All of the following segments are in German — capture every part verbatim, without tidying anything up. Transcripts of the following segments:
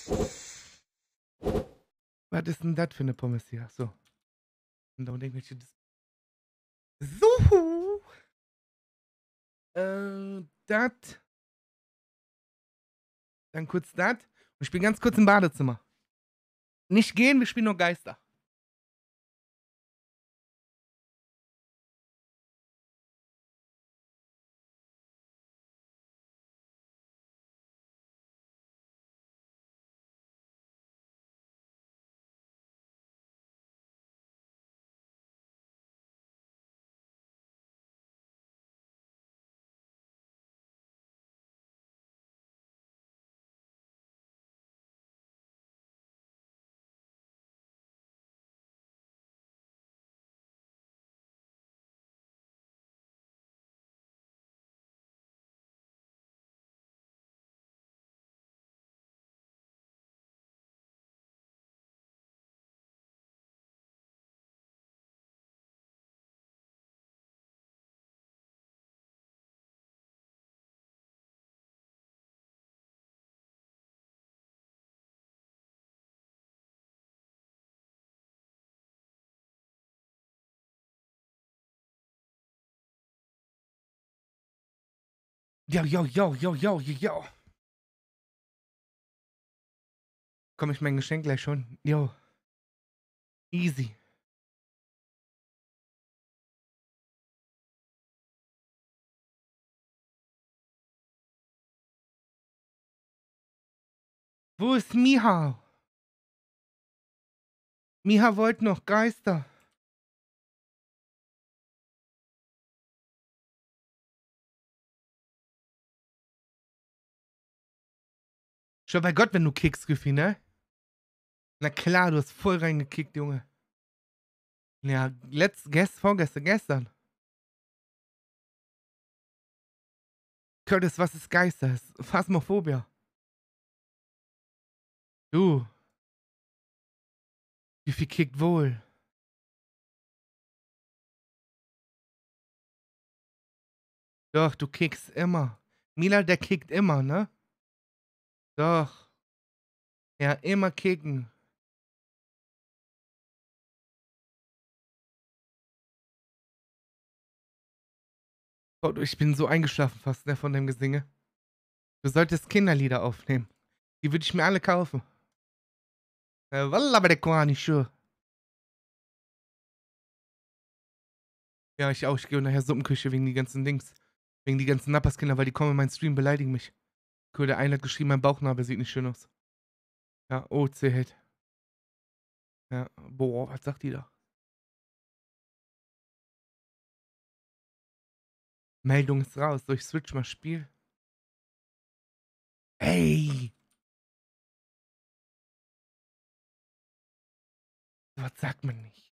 Was ist denn das für eine Pommes hier? So. Und da irgendwelche. So. Äh, das. Dann kurz das. Und ich spiele ganz kurz im Badezimmer. Nicht gehen, wir spielen nur Geister. Jo, jo, jo, jo, jo, jo, jo. Komm, ich mein Geschenk gleich schon. Jo. Easy. Wo ist Miha? Miha wollte noch Geister. Schon bei Gott, wenn du kickst, Güffi, ne? Na klar, du hast voll reingekickt, Junge. Ja, letzt, gest, vorgestern, gestern. Curtis, was ist Geister? Ist Phasmophobia. Du. Güffi kickt wohl. Doch, du kickst immer. Mila, der kickt immer, ne? Doch. Ja, immer kicken. Oh, ich bin so eingeschlafen fast, ne, von dem Gesinge. Du solltest Kinderlieder aufnehmen. Die würde ich mir alle kaufen. Äh, Wallah, bei der Koani, sure. Ja, ich auch. Ich gehe nachher Suppenküche wegen die ganzen Dings. Wegen die ganzen Napperskinder, weil die kommen in meinen Stream, beleidigen mich. Cool, der eine hat geschrieben, mein Bauchnabel sieht nicht schön aus. Ja, O C-Hit. Ja, boah, was sagt die da? Meldung ist raus. Soll ich switch mal Spiel? Ey! Was sagt man nicht?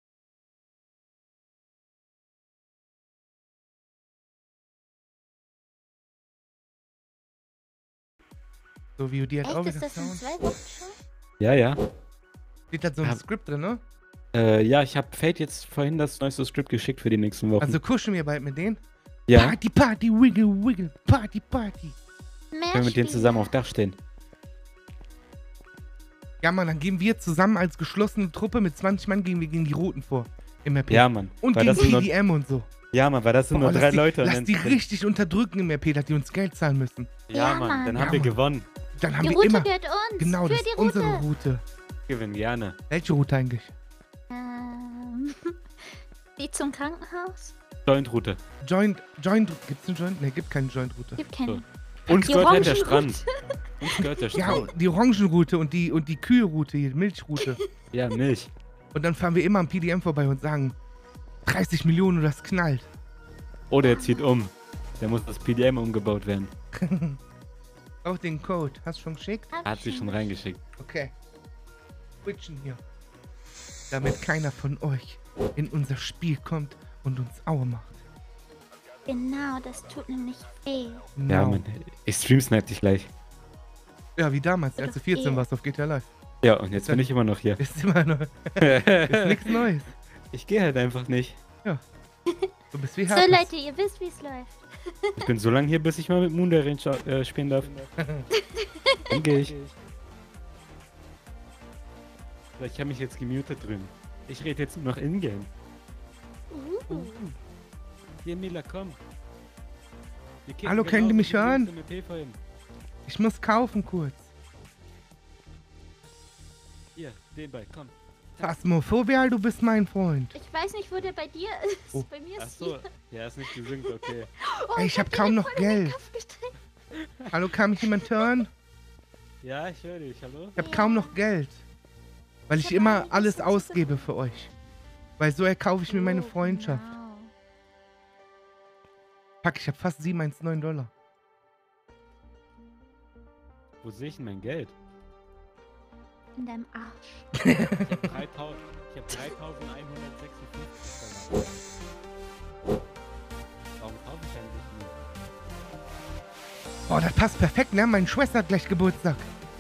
So wie die hat Echt, auch ist wieder das in Sound. zwei Wochen schon? Ja, ja. Steht da so ein Ja. Skript drin, ne? Äh, ja, ich habe Fate jetzt vorhin das neueste Skript geschickt für die nächsten Wochen. Also kuscheln wir bald mit denen? ja, Party, Party, Wiggle, Wiggle, Party, Party. Mehr können wir mit denen Spiele. zusammen auf Dach stehen. Ja, Mann, dann gehen wir zusammen als geschlossene Truppe mit zwanzig Mann gegen wir gegen die Roten vor. Im R P. Ja, Mann. Und weil gegen das sind P nur, D M und so. ja, Mann, weil das sind Boah, nur drei lass die, Leute. und Lass dann- die richtig unterdrücken im R P, dass die uns Geld zahlen müssen. Ja, Ja, Mann, Mann. dann Ja, haben wir Mann. gewonnen. Dann haben Die wir Route immer... gehört uns. Genau, Für das die ist Route. unsere Route. Gewinnen gerne. Welche Route eigentlich? Ähm, die zum Krankenhaus? Joint-Route. Joint, Joint, gibt's eine Joint? Ne, gibt keine Joint-Route. Gibt keine. Uns Die gehört halt der Orangenroute. Strand. Uns gehört der Ja, Strand. die Orangenroute und die, und die Kühe-Route, die Milchroute. Ja, Milch. Und dann fahren wir immer am P D M vorbei und sagen, dreißig Millionen oder das knallt. Oder er zieht um. Da muss das P D M umgebaut werden. Auch den Code. Hast du schon geschickt? Hab Hat sie schon reingeschickt. Okay. Switchen hier. Damit keiner von euch in unser Spiel kommt und uns Aue macht. Genau, das tut nämlich weh. Genau. Ja, Mann. Ich streamsnipe dich gleich. Ja, wie damals, als du vierzehn Eh. warst auf G T A Live. Ja, und jetzt bin ich immer noch hier. Ist immer noch. Ist nichts Neues. Ich gehe halt einfach nicht. Du bist wie So, Herpes. Leute, ihr wisst, wie es läuft. Ich bin so lange hier, bis ich mal mit Moon der Range äh, spielen darf. Dann gehe ich. So, ich habe mich jetzt gemutet drin. Ich rede jetzt nur noch in-game. Uh. Hier, Mila, komm. Wir kicken Hallo, könnt ihr genauso mich wie die hören? Jungs im E P vorhin. Ich muss kaufen kurz. Hier, den bei, komm. Phasmophobia, du bist mein Freund. Ich weiß nicht, wo der bei dir ist. Oh. Bei mir Ach ist so, ja, ist nicht gesynkt, okay. Oh, Ey, ich hab dir kaum den noch voll in den Geld. Kopf gesteckt. Hallo, kann mich jemand hören? Ja, ich höre dich, hallo? Ich hab Ja. kaum noch Geld. Weil ich Ich hab immer einiges alles dazu ausgebe für euch. Weil so erkaufe ich mir meine Oh, Freundschaft. genau. Fuck, ich hab fast sieben Komma neunzehn Dollar. Wo sehe ich denn mein Geld? In deinem Arsch. Ich habe dreitausend, ich hab dreitausendeinhundertsechsundfünfzig Dollar. Warum kaufe ich eigentlich nie? Oh, das passt perfekt, ne? Meine Schwester hat gleich Geburtstag.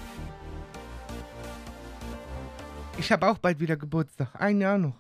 Ich habe auch bald wieder Geburtstag. Ein Jahr noch.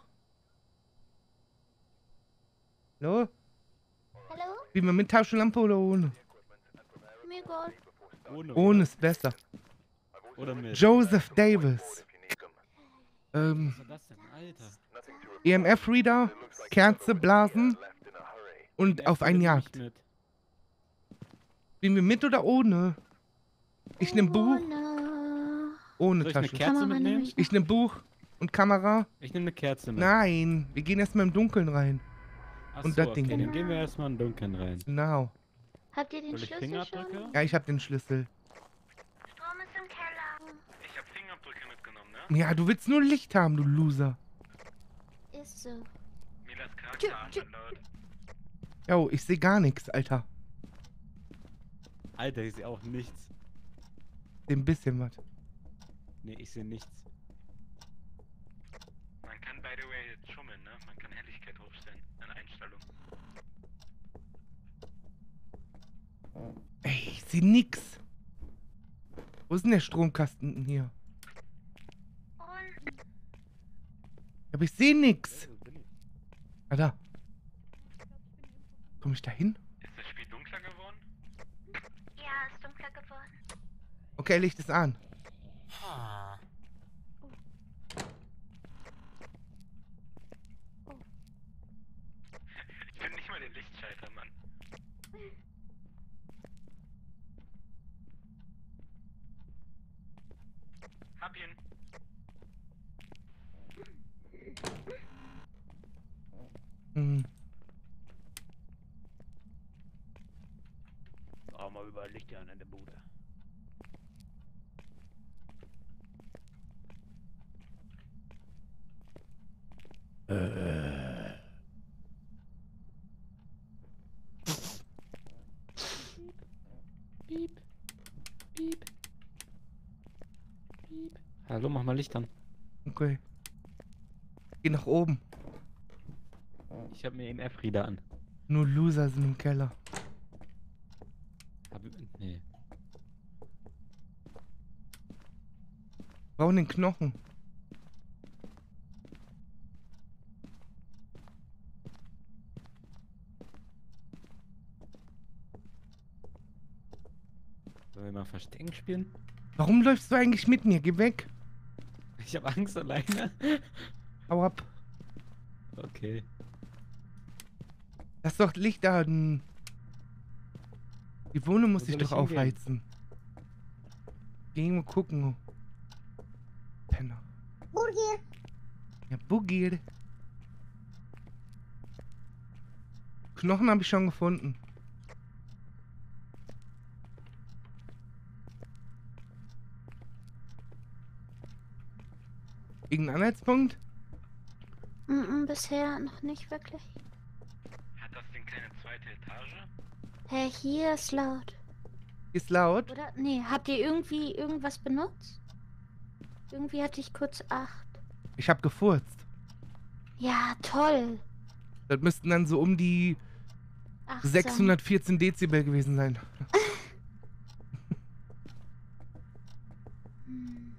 Hallo? Hallo? Wie wir mit Taschenlampe oder ohne? Mir egal. Ohne, Ohne ist besser. oder mit? Joseph Davis. Ähm, Was war das denn, Alter? E M F-Reader, Kerze, Blasen und Den auf App ein nehme Jagd. ich mit. Spielen wir mit oder ohne? Ich nehm Buch, Ohne. ohne Soll ich eine Tasche. Kerze Kamera mitnehmen? nehme ich Ich nehm Buch und Kamera. Ich nehme eine Kerze mit. Nein, wir gehen erstmal im Dunkeln rein. Ach und so, das Ding. okay, dann gehen wir erstmal in den Dunkeln rein. Genau. Habt ihr den Soll ich Schlüssel Fingerabdrücke? schon? Ja, ich hab den Schlüssel. Strom ist im Keller. Ich habe Fingerabdrücke mitgenommen, ne? Ja, du willst nur Licht haben, du Loser. Ist so. Milas Tschü, Charakter tschü. laut. Jo, ich sehe gar nichts, Alter. Alter, ich sehe auch nichts. Seh ein bisschen was. Nee, ich sehe nichts. Man kann, by the way, jetzt schummeln, ne? Man kann Helligkeit hochstellen an Einstellung. Ey, ich sehe nix. Wo ist denn der Stromkasten denn hier? Und Aber ich sehe nix. Wo bin ich? Ah, da. Komm ich da hin? Ist das Spiel dunkler geworden? ja, ist dunkler geworden. Okay, Licht ist an. Ich bin nicht mal der Lichtschalter, Mann. Hab ihn. Hm. Auch mal überall Lichter an in der Bude. Äh. Piep. Piep. Piep. Hallo, mach mal Licht an. Okay. Geh nach oben. Ich hab mir E M F-Reader an. Nur Loser sind im Keller. Hab, nee. Brauchen den Knochen. Sollen wir mal Verstecken spielen? Warum läufst du eigentlich mit mir? Geh weg. Ich hab Angst alleine. Hau ab. Okay. Lass doch Licht da. n- Die Wohnung muss Wo sich soll doch ich hingehen? aufheizen. Geh mal gucken. Penner. Burgier. Ja, Boogie. Knochen habe ich schon gefunden. Irgendein Anhaltspunkt? Mm -mm, bisher noch nicht wirklich. Hat das Ding keine zweite Etage? Hä, hier ist laut. Ist laut. Oder? Nee, habt ihr irgendwie irgendwas benutzt? Irgendwie hatte ich kurz acht. Ich habe gefurzt. Ja, toll. Das müssten dann so um die Achtsam. sechshundertvierzehn Dezibel gewesen sein. Hm.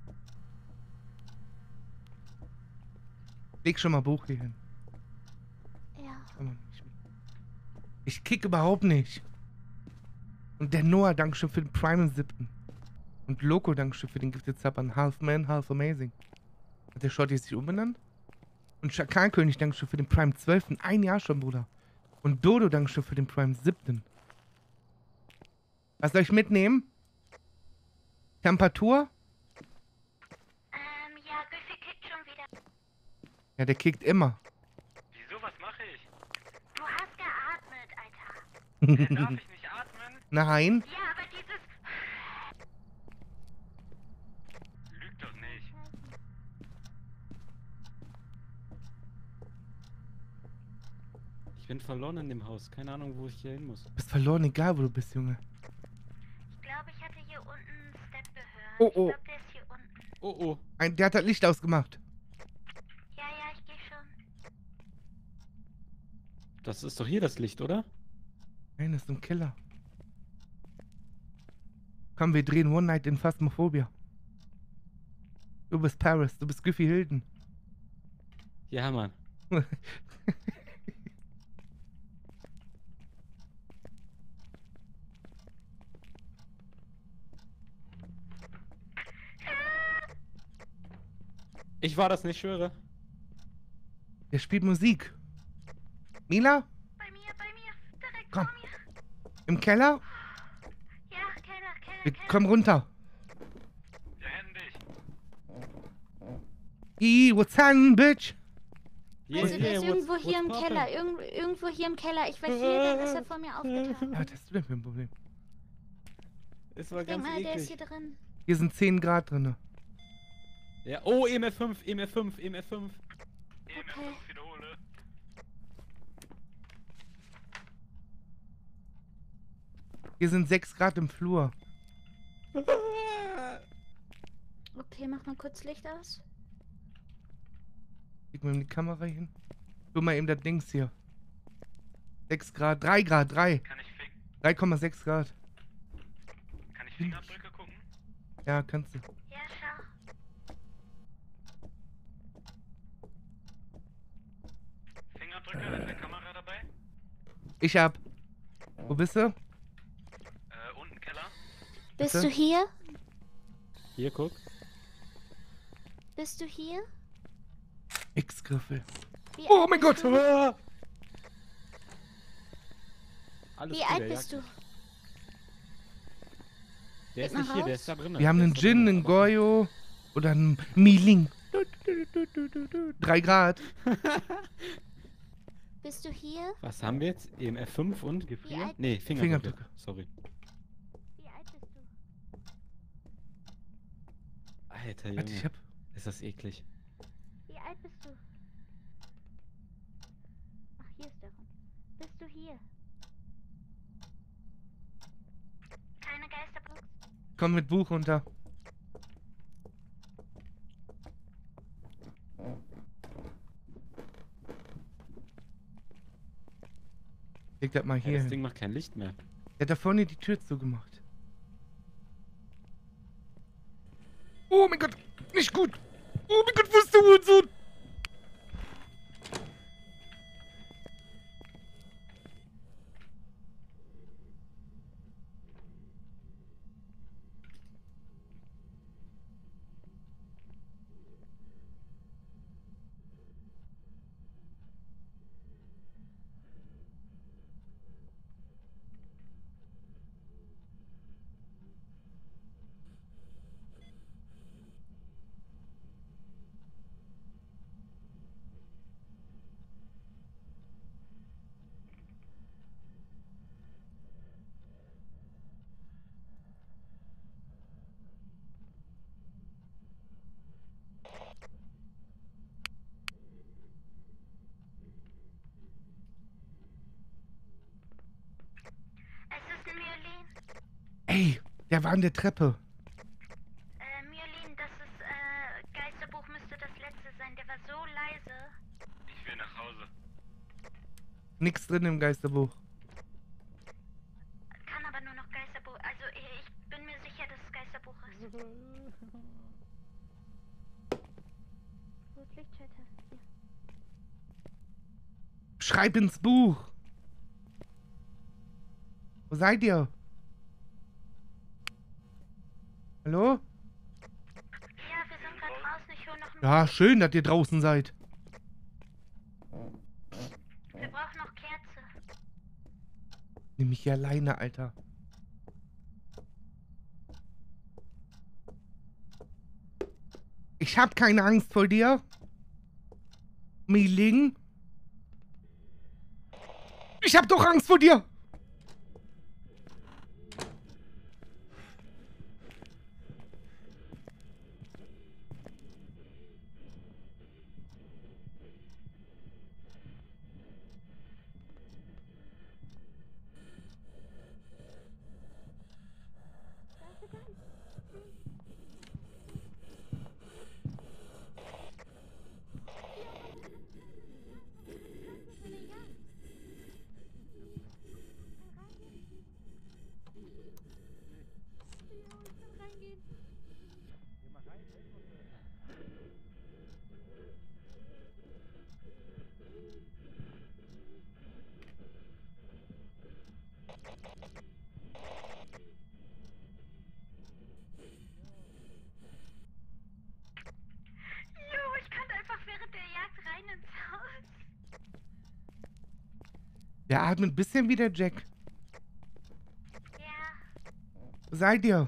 Leg schon mal Buch hier hin. Ja. Kann man nicht mit. Ich kick überhaupt nicht. Und der Noah, Dankeschön für den Prime im siebten. Und Loco, Dankeschön für den Gifted Sub an Half Man, Half Amazing. Hat der Shorty sich umbenannt? Und Schakalkönig, Dankeschön für den Prime zwölf. Ein Jahr schon, Bruder. Und Dodo, Dankeschön für den Prime sieben. Was soll ich mitnehmen? Temperatur? Ähm, ja, Güffy kickt schon wieder. Ja, der kickt immer. Wieso, was mache ich? Du hast geatmet, Alter. Äh, Darf ich nicht atmen? Nein. Ja, aber dieses... Lüg doch nicht. Ich bin verloren in dem Haus. Keine Ahnung, wo ich hier hin muss. Du bist verloren, egal wo du bist, Junge. Ich glaube, ich hatte hier unten einen Step gehört. Oh, oh. Ich glaube, der ist hier unten. Oh, oh. Ein, der hat das Licht ausgemacht. Ja, ja, ich gehe schon. Das ist doch hier das Licht, oder? Nein, das ist ein Keller. Komm, wir drehen One Night in Phasmophobia. Du bist Paris, du bist Güffy Hilden. Ja, Mann. Ich war das nicht, schwöre. Der spielt Musik. Mila? Bei mir, bei mir. Direkt Komm. vor mir. Im Keller? Ja, Keller, Keller, Wir, Keller. komm runter. Ja, händig. Ih, what's on, bitch? Also der ist what's- irgendwo hier im what's Keller. poppin'? Irgendwo, irgendwo hier im Keller. Ich war hier, dann ist er vor mir aufgetaucht. Was hast du denn für ein Problem? Es war Ich denk ganz mal, der ist eklig. hier drin. Hier sind zehn Grad drin. Ja, oh, E M F fünf, E M F fünf, E M F fünf. E M F fünf wiederhole. Hier sind sechs Grad im Flur. Okay, mach mal kurz Licht aus. Leg mal die Kamera hin. Tu mal eben das Dings hier. sechs Grad, drei Grad, drei. Kann ich, Fing drei Komma sechs Grad. kann ich Fingerabdrücke gucken? Ja, kannst du. Ja, schau. Fingerabdrücke, ist eine Kamera dabei? Ich hab. Wo bist du? Äh, unten Keller. Bist Bitte? du hier? Hier, guck. Bist du hier? X-Griffel. Wie Oh alt mein bist Gott! Du? Ah! Alles Wie gut, alt der bist du? jagt. Der ist Geh nicht mal hier, der raus. ist da drin. Wir haben einen Gin, einen Goyo oder einen Miling. drei Grad. Bist du hier? Was haben wir jetzt? E M F fünf und Gefrier? alt Nee, bist du? Fingerabdrücke. Fingerabdrücke. Sorry. Wie alt bist du? Alter, Warte, ich Junge. hab. Ist das eklig. Wie alt bist du? Ach, hier ist der Raum. Bist du hier? Keine Geisterbox? Komm mit Buch runter. Leg das mal Ja, hier das hin. Ding macht kein Licht mehr. Der hat da vorne die Tür zugemacht. Oh mein Gott, nicht gut. Oh mein Gott, wo ist der Hurensohn? Es ist ein Myelin. Ey, der war an der Treppe. Äh, Myelin, das ist, äh, Geisterbuch müsste das letzte sein. Der war so leise. Ich will nach Hause. Nix drin im Geisterbuch. Kann aber nur noch Geisterbuch. Also, ich bin mir sicher, dass es Geisterbuch ist. Wo ist Lichtschalter? Hier. Schreib ins Buch. Wo seid ihr? Hallo? Ja, wir sind gerade draußen, ich hole noch einen. Ja, schön, dass ihr draußen seid. Wir brauchen noch Kerze. Nimm mich hier alleine, Alter. Ich hab keine Angst vor dir. Miling. Ich hab doch Angst vor dir. Jo, ich kann einfach während der Jagd rein ins Haus. Der atmet ein bisschen wie der Jack. Ja. Wo seid ihr?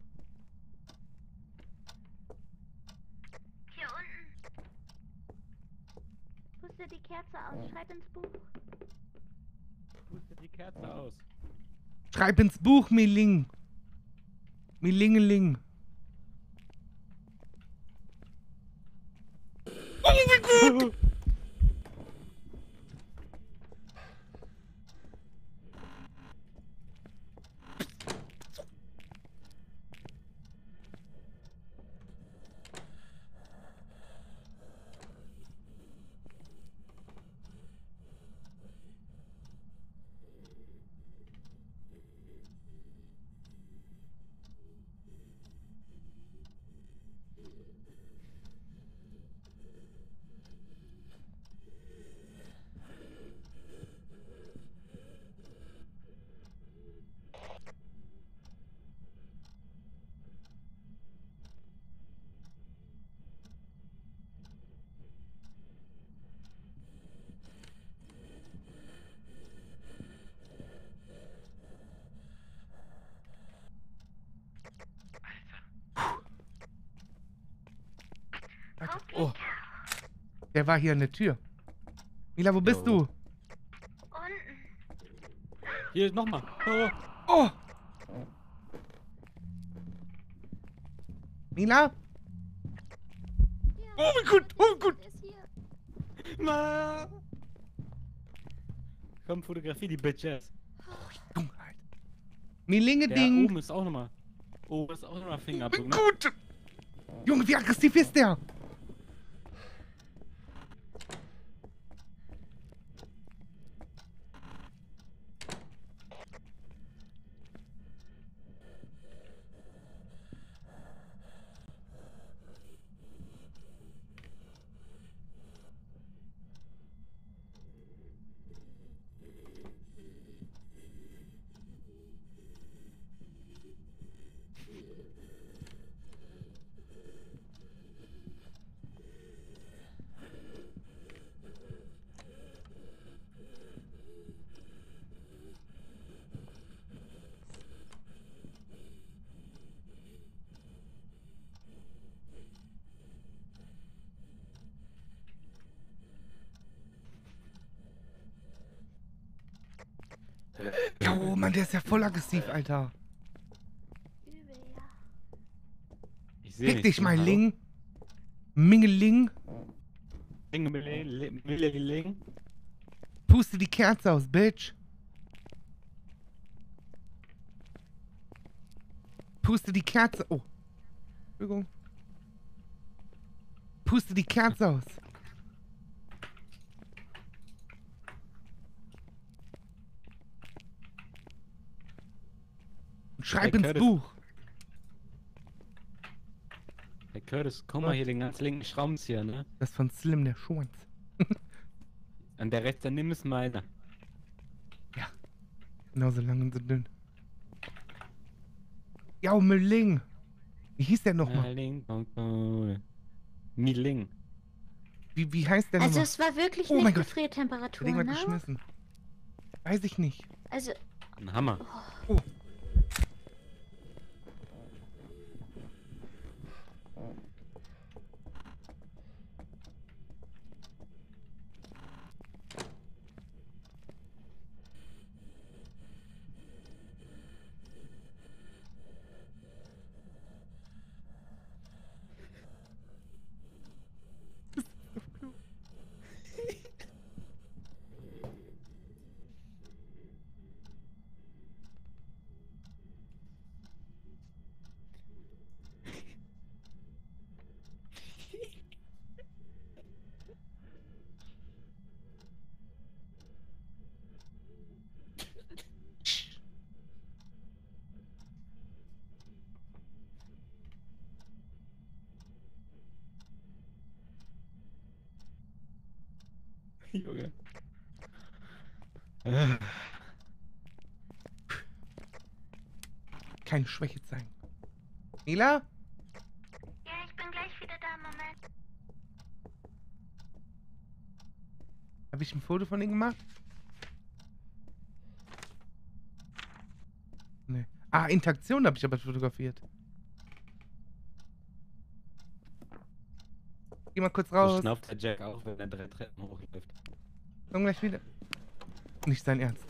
Hier unten. Puste die Kerze aus, schreib ins Buch. Puste die Kerze aus. Schreib ins Buch, Miling. Milingeling. Oh, wie gut! Oh, der war hier an der Tür. Mila, wo bist Jo. du? Unten. Hier, nochmal. Oh. Oh! Mila? Oh, wie gut, oh, wie gut. Ist hier. Ma. Komm, Fotografie, die Bitches. Junge, Alter. Der Milingeding. oben ist auch nochmal. Oh, ist auch nochmal Wie Fingerabdruck, ne? gut. Junge, wie aggressiv ist der? Oh Mann, der ist ja voll aggressiv, Alter. Übel, ja. Ich seh Fick nichts, dich, ne? mein Hallo? Ling. Mingeling. Ling, Ling, Ling, Ling. Puste die Kerze aus, Bitch. Puste die Kerze. Oh. Entschuldigung. Puste die Kerze aus. Und schreib Hey, ins Curtis. Buch. Hey Curtis, komm mal hier den ganz linken Schraubenzieher, ne? Das ist von Slim, der Schwanz. An der rechts daneben ist meiner. Genauso lang und so dünn. Ja, Milling. Wie hieß der nochmal? Ling, bong, bong. Miling. Wie, wie heißt der Also nochmal? es war wirklich Oh mein nicht Gott. Gefriertemperatur, Hat irgendwas ne? geschmissen. Weiß ich nicht. Also, Ein Hammer. Oh. Junge. Äh. Keine Schwäche zeigen. Mila? ja, ich bin gleich wieder da, Moment. Habe ich ein Foto von ihm gemacht? Nee. Ah, Interaktion habe ich aber fotografiert. Geh mal kurz So raus. schnauft der Jack auch, wenn er drei Treppen hochläuft. Komm gleich wieder. Nicht sein Ernst.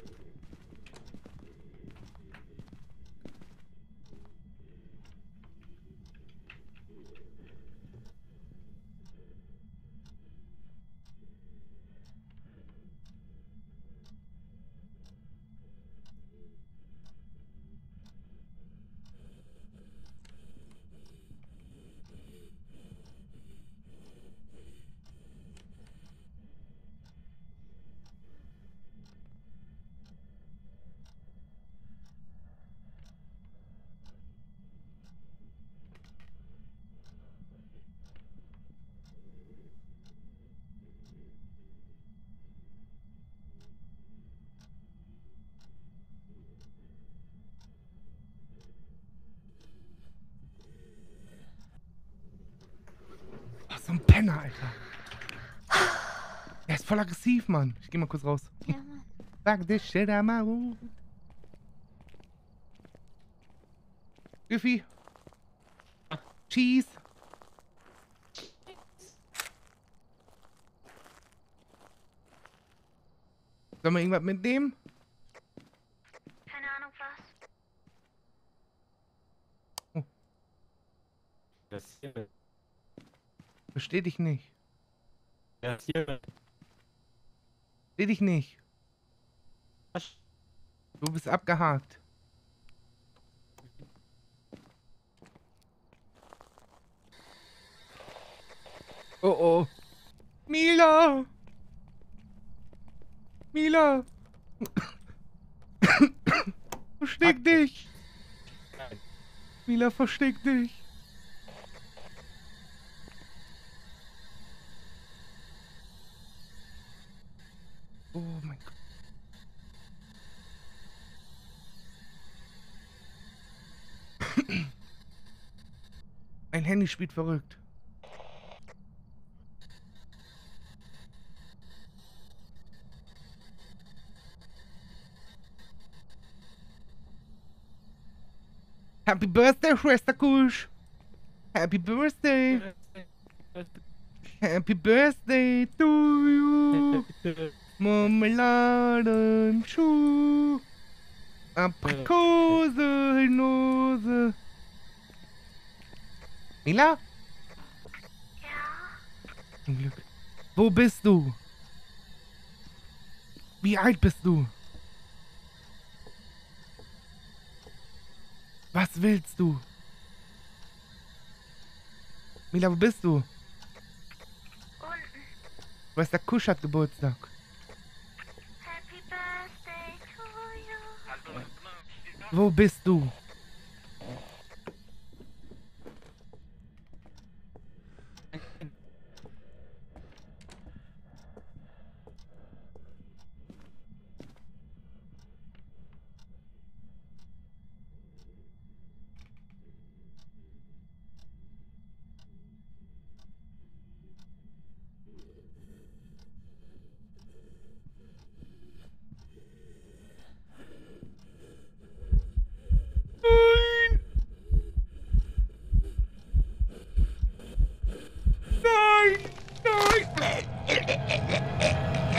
Oh, so ein Penner, Alter. Der ist voll aggressiv, Mann. Ich geh mal kurz raus. Ja, Mann. Fuck this shit, I'm out. Giffy. Cheese. Sollen wir irgendwas mitnehmen? Keine Ahnung was. Das hier. Versteh dich nicht. Das hier. Versteh dich nicht. Du bist abgehakt. Oh oh. Mila! Mila! Versteck dich! Mila, versteck dich! Oh mein Gott. Mein Handy spielt verrückt. Happy Birthday, Schwesterkusch! Happy Birthday! Happy Birthday to you! Marmelade im Schuh! Aprikose in Hose! Mila? Ja, Zum Glück. Wo bist du? Wie alt bist du? Was willst du? Mila, wo bist du? unten. Schwester Kusch hat Geburtstag. Happy Birthday to you. Also, na, Wo bist du?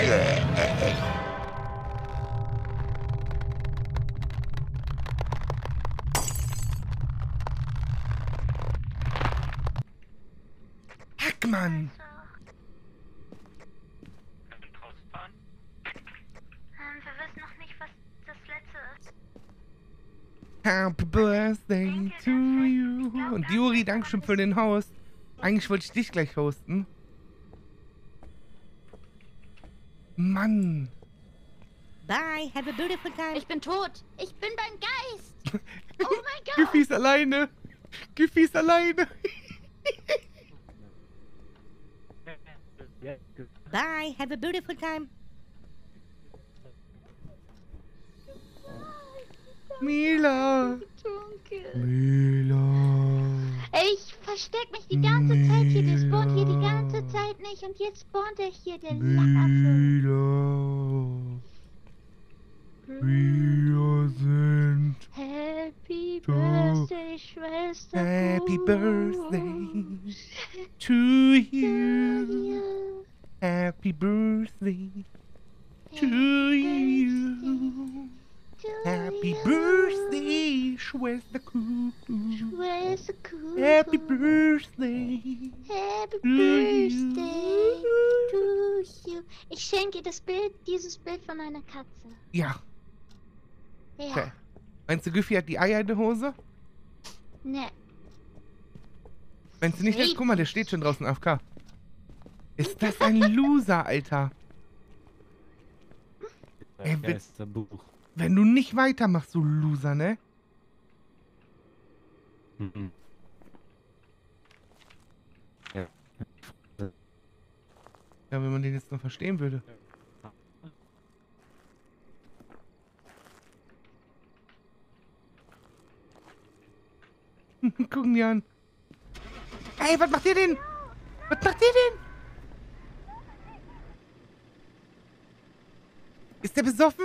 Hackmann! Wir sind rausgefahren. Ähm, wir wissen noch nicht, was das letzte ist. Happy Birthday to you. Und Juri, Dankeschön für den Host. Eigentlich wollte ich dich gleich hosten. Mann. Bye, have a beautiful time. Ich bin tot. Ich bin beim Geist. Oh mein Gott. Giffy ist alleine. Giffy ist alleine. Bye, have a beautiful time. Mila. Dunkel. Mila. Ich versteck mich die ganze Zeit hier. Der spawnt hier die ganze Zeit nicht. Und jetzt spawnt er hier, der Lackaffe. Mila. Wir sind Happy So. Birthday, Schwester. Happy Kuh. Birthday to you. Happy birthday to you. Happy birthday, Schwester Kuh. Schwester Kuh. Happy birthday. Happy to you. Birthday to you. Ich schenke dir das Bild, dieses Bild von meiner Katze. Ja. Ja. Okay. Meinst du, Giffy hat die Eier in der Hose? Ne. Meinst du nicht, dass, Nee. guck mal, der steht schon draußen A F K. Ist das ein Loser, Alter? Ey, wenn- Geisterbuch. Wenn du nicht weitermachst, du Loser, ne? Mhm. Ja. Ja, wenn man den jetzt noch verstehen würde. Gucken die an. Ey, was macht ihr denn? Was macht ihr denn? Ist der besoffen?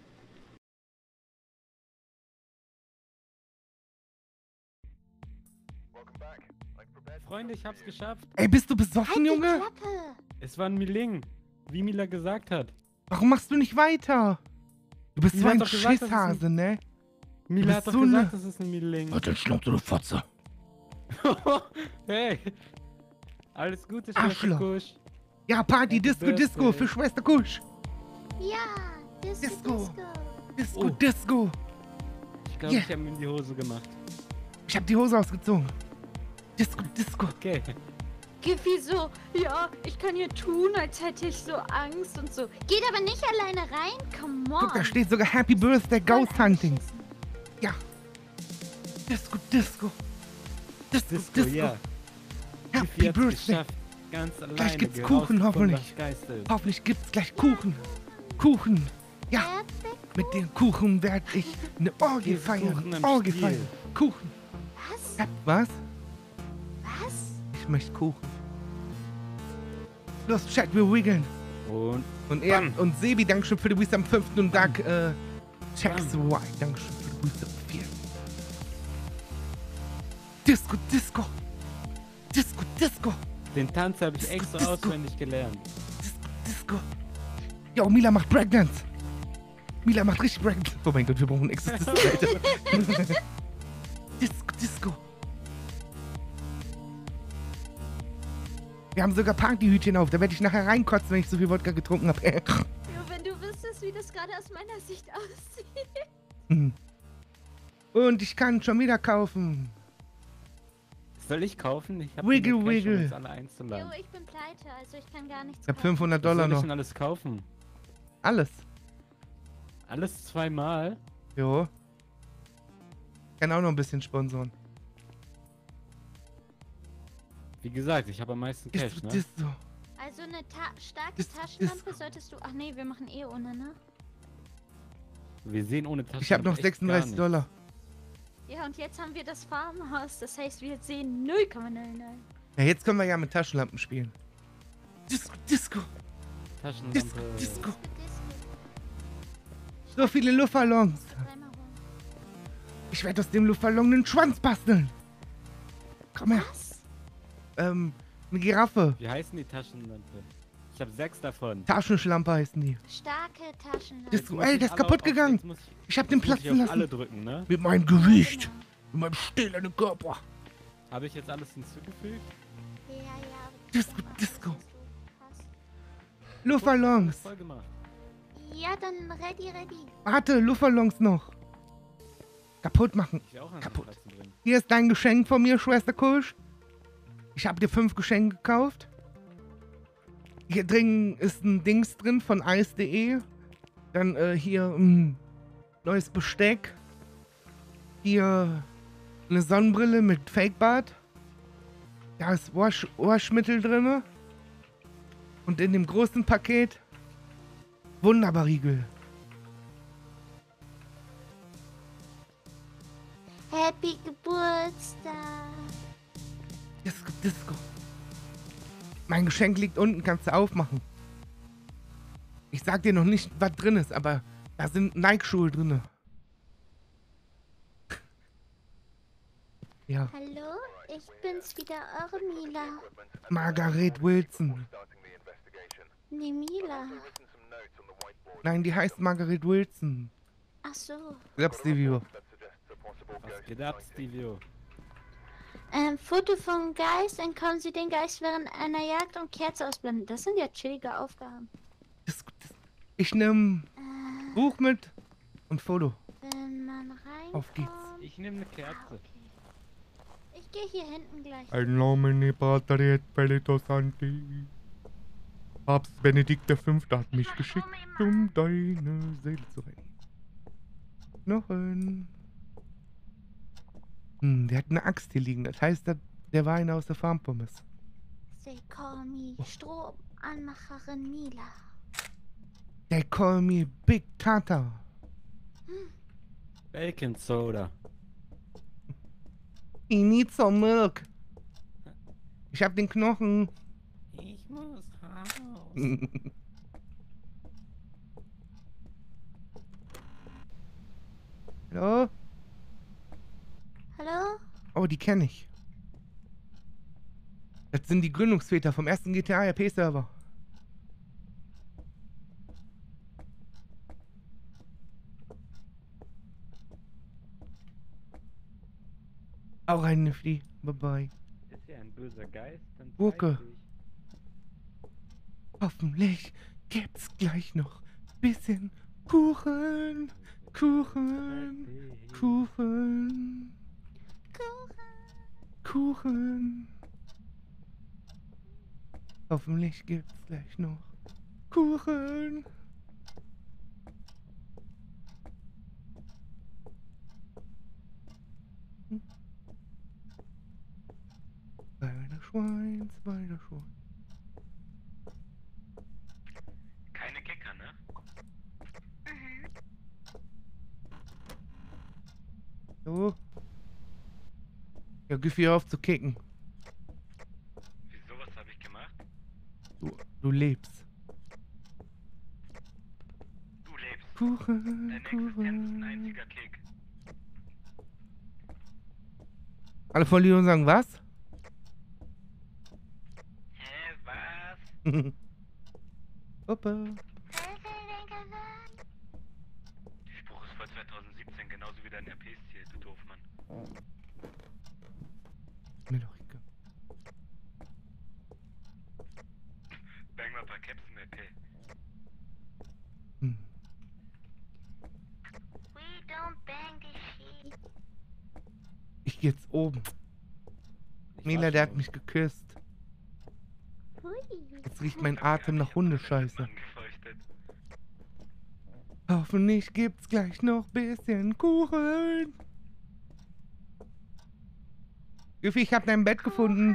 Freunde, ich hab's geschafft. Ey, bist du besoffen, Halt die Junge? Klappe. Es war ein Miling. Wie Mila gesagt hat. Warum machst du nicht weiter? Du bist Mila so hat ein doch gesagt, das ist ein- Schisshase, ne? Mila bist hat doch so gesagt, ne- das ist ein Miling. Halt den Schnauze, du Fotze. Hey. Alles Gute, Arschloch. Schwester Kusch. Ja, Party, Happy Disco, Birthday. Disco für Schwester Kusch. Ja, Disco, Disco. Disco. Disco, Oh. Disco. Ich glaube, Yeah. ich habe ihm in die Hose gemacht. Ich hab die Hose ausgezogen. Disco, Disco. Okay. Giffy so, ja, ich kann hier tun, als hätte ich so Angst und so. Geht aber nicht alleine rein, come on. Guck, da steht sogar Happy Birthday Ghost Voll Hunting. angeschissen. Ja. Disco, Disco. Disco, Disco, Disco. ja. Happy Giffy hat's Birthday. geschafft. Ganz alleine. gibt's gerausgefunden, Kuchen, hoffentlich. was Geiste ist. Hoffentlich gibt's gleich Kuchen. Kuchen. Ja, Perfekt. mit dem Kuchen werde ich eine Orgie Hier ist feiern. Kuchen am Orgie Stiel. feiern. Kuchen. Was? Ja, was? Was? Ich möchte Kuchen. Los, Chat, wir wiggeln. Und Und er Bam. und Sebi, Dankeschön für die Wisdom am fünften und Dark äh, Checks Bam. White, Dankeschön für die Wisdom am vierten. Disco, Disco. Disco, Disco. den Tanz habe ich Disco, extra Disco. auswendig gelernt. Disco, Disco. Jo, Mila macht Breakdance. Mila macht richtig Breakdance. Oh mein Gott, wir brauchen extra Disco, Alter. Disco, Disco. Wir haben sogar Partyhütchen auf. Da werde ich nachher reinkotzen, wenn ich so viel Wodka getrunken habe. Ja, wenn du wüsstest, wie das gerade aus meiner Sicht aussieht. Hm. Und ich kann schon wieder kaufen. Soll ich kaufen? Ich habe Wiggle, genug Cash, um wiggle. uns alle Jo, einzuladen. ich bin pleite, also ich kann gar nichts Ich habe kaufen. fünfhundert Was Dollar soll ich noch. denn alles kaufen? Alles. Alles zweimal? Jo. Kann auch noch ein bisschen sponsoren. Wie gesagt, ich habe am meisten Cash, Ist, ne? ist so. Also eine ta starke Das- das- Taschenlampe solltest du... Ach nee, wir machen eh ohne, ne? Wir sehen ohne Taschen. Ich habe noch sechsunddreißig Dollar. Ja, und jetzt haben wir das Farmhaus. Das heißt, wir sehen null Komma null null. Ja, jetzt können wir ja mit Taschenlampen spielen. Disco, Disco, Taschenlampe. Disco, Disco. Disco, So viele Luftballons. dreimal rum. Ich werde aus dem Luftballon einen Schwanz basteln. Komm her. Was? Ähm, eine Giraffe. Wie heißen die Taschenlampe? Ich habe sechs davon. Taschenschlampe heißen die. Starke Taschenlampe. Das, Jetzt muss ey, ich das ist alle kaputt auf- gegangen. jetzt muss ich- Ich hab den jetzt muss platzen ich auf lassen. alle drücken, ne? Mit meinem Gewicht. Mit meinem stählernen Körper. Habe ich jetzt alles hinzugefügt? Ja, ja. Disco, aber Disco. das ist so krass. Luftballons. Voll gemacht. Ja, dann ready, ready. Warte, Luftballons noch. Kaputt machen. Ich auch an Kaputt. Platzen drin. Hier ist dein Geschenk von mir, Schwester Kusch. Ich habe dir fünf Geschenke gekauft. Hier drin ist ein Dings drin von eis punkt de. Dann äh, hier ein neues Besteck. Hier eine Sonnenbrille mit Fakebart. Da ist Wasch Waschmittel drin. Und in dem großen Paket Wunderbarriegel. Happy Geburtstag. Disco, Disco. Mein Geschenk liegt unten, kannst du aufmachen. Ich sag dir noch nicht, was drin ist, aber da sind Nike-Schuhe drin. Ja, Hallo, ich bin's wieder, eure Mila. Margaret Wilson. Nee, Mila. Nein, die heißt Margaret Wilson. Ach so. Glaubst du, wie? Was geht ab, Stevio? Ähm, Foto vom Geist, entkommen Sie den Geist während einer Jagd und Kerze ausblenden. Das sind ja chillige Aufgaben. Disco, Disco. Ich nehm Äh, Buch mit und Foto. wenn man reinkommt... Auf geht's. Ich nehme eine Ah, Kerze. okay. Ich gehe hier hinten gleich. Ein Nomine Pater et Spiritus Sancti. Papst Benedikt der Fünfte hat mich geschickt, um deine Seele zu retten. Knochen. Hm, der hat eine Axt hier liegen. Das heißt, der- der war einer aus der Farmpommes. They call me Stromanmacherin Mila. They call me Big Tata. Bacon Soda. I need some milk. Ich hab den Knochen. Ich muss raus. Hallo? Hallo? Oh, die kenne ich. Das sind die Gründungsväter vom ersten G T A R P-Server. Auch ein Nifty. Bye bye. Ist hier ein böser Geist? Dann Gurke. zeig dich. Hoffentlich gibt's gleich noch bisschen Kuchen. Kuchen. Zeig dich. Kuchen. Kuchen. Kuchen. Hoffentlich gibt's gleich noch Kuchen. Zwei Schwein, zwei Schwein. Keine Kicker, ne? So. Ja, Giffy, hör auf zu kicken. Wieso, was habe ich gemacht? Du, du lebst. Du lebst. Kuchen, Deine Existenz ist ein Kuchen. einziger Kick. Alle voll die und sagen, was? Hä, was? Opa. Der Spruch ist voll zwanzig siebzehn, genauso wie dein R P-Stil, du Doofmann. Mir doch egal. Bang mal ein paar Caps im R P. Hm. We don't bang the sheep. Ich geh jetzt oben. Ich Mila, war der hat schon. mich geküsst. Hui. Jetzt riecht mein Atem nach Hundescheiße. Angefeuchtet. Hoffentlich gibt's gleich noch bisschen Kuchen. Giffy, ich hab dein Bett gefunden.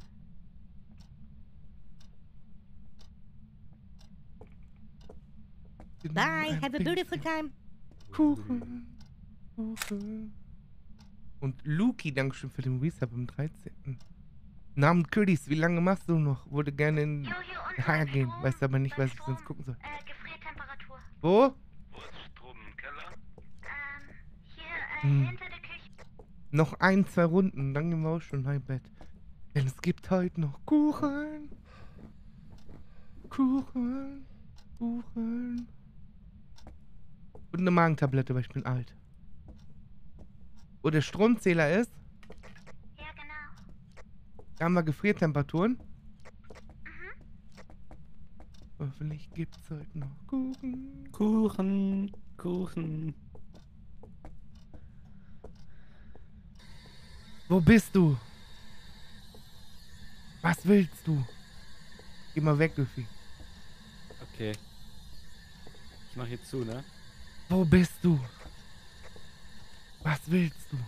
Bye. Have a beautiful time. Kuchen. Kuchen. Und Luki, Dankeschön für den Resub am dreizehnten Namen Ködis, wie lange machst du noch? Würde gerne in H gehen, weiß aber nicht, was ich sonst gucken soll. Äh, Gefriertemperatur. Wo? Wo ist Strom im Keller? Ähm, hier, äh, Hm. hinter der Küche. Noch ein, zwei Runden, dann gehen wir auch schon heim Bett. Denn es gibt heute noch Kuchen. Kuchen, Kuchen. Und eine Magentablette, weil ich bin alt. Wo der Stromzähler ist, Ja, genau. da haben wir Gefriertemperaturen. Hoffentlich gibt's heute noch Kuchen. Kuchen, Kuchen. Wo bist du? Was willst du? Geh mal weg, Goofy. Okay. Ich mach jetzt zu, ne? Wo bist du? Was willst du?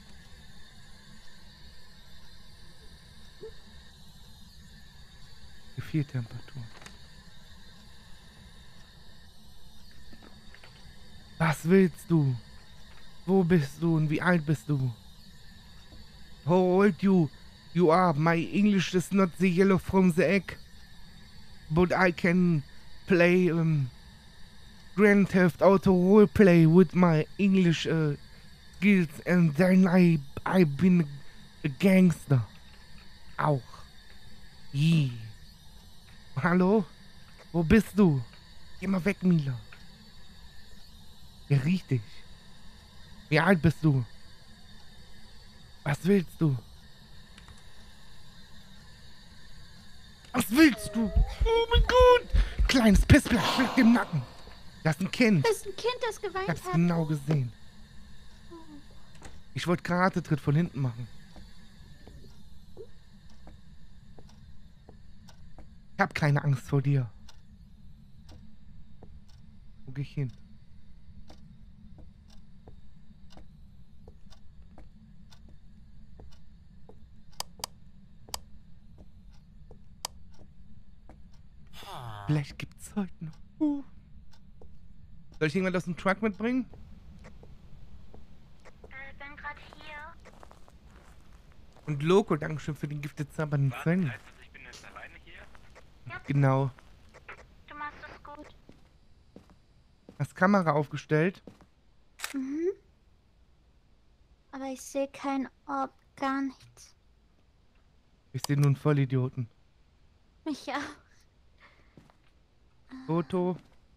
Gefriertemperatur. Was willst du? Wo bist du und wie alt bist du? How old you you are? My English is not the yellow from the egg, but I can play um, Grand Theft Auto roleplay with my English uh, skills, and then I I've been a gangster. Auch. Yeah. Hallo? Wo bist du? Geh mal weg, Mila. Wer riecht dich? Wie alt bist du? Was willst du? Was willst du? Oh mein Gott! Kleines Pissblatt schlägt im Nacken. Das ist ein Kind. Das ist ein Kind, das Ich geweint hab's hat. genau gesehen. Ich wollte Karate-Tritt von hinten machen. Ich hab keine Angst vor dir. Wo geh ich hin? Vielleicht gibt's heute noch. Uh. Soll ich irgendwas aus dem Truck mitbringen? Ich bin gerade hier. Und Loco, Dankeschön für den Gifted Sub an den Was? Sven. Heißt das, ich bin jetzt alleine hier? Genau. Du machst es gut. Hast Kamera aufgestellt? Mhm. Aber ich sehe kein Orb, gar nichts. Ich sehe nur einen Vollidioten. Mich auch. Foto.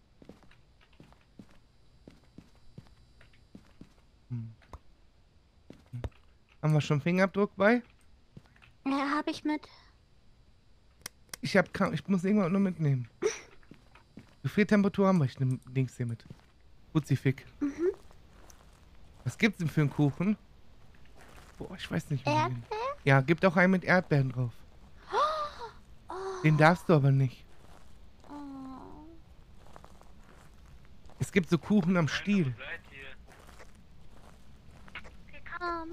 Hm. Hm. Haben wir schon Fingerabdruck bei? Ja, habe ich mit. Ich hab kaum, ich muss irgendwann nur mitnehmen. Wie viel Temperatur haben wir? Ich nehme Dings hier mit. Kruzifix. Mhm. Was gibt's denn für einen Kuchen? Boah, ich weiß nicht. wie den- Erdbeer? Ja, gibt auch einen mit Erdbeeren drauf. Oh. Den darfst du aber nicht. Oh. Es gibt so Kuchen am Stiel. Wo seid ihr? Komm.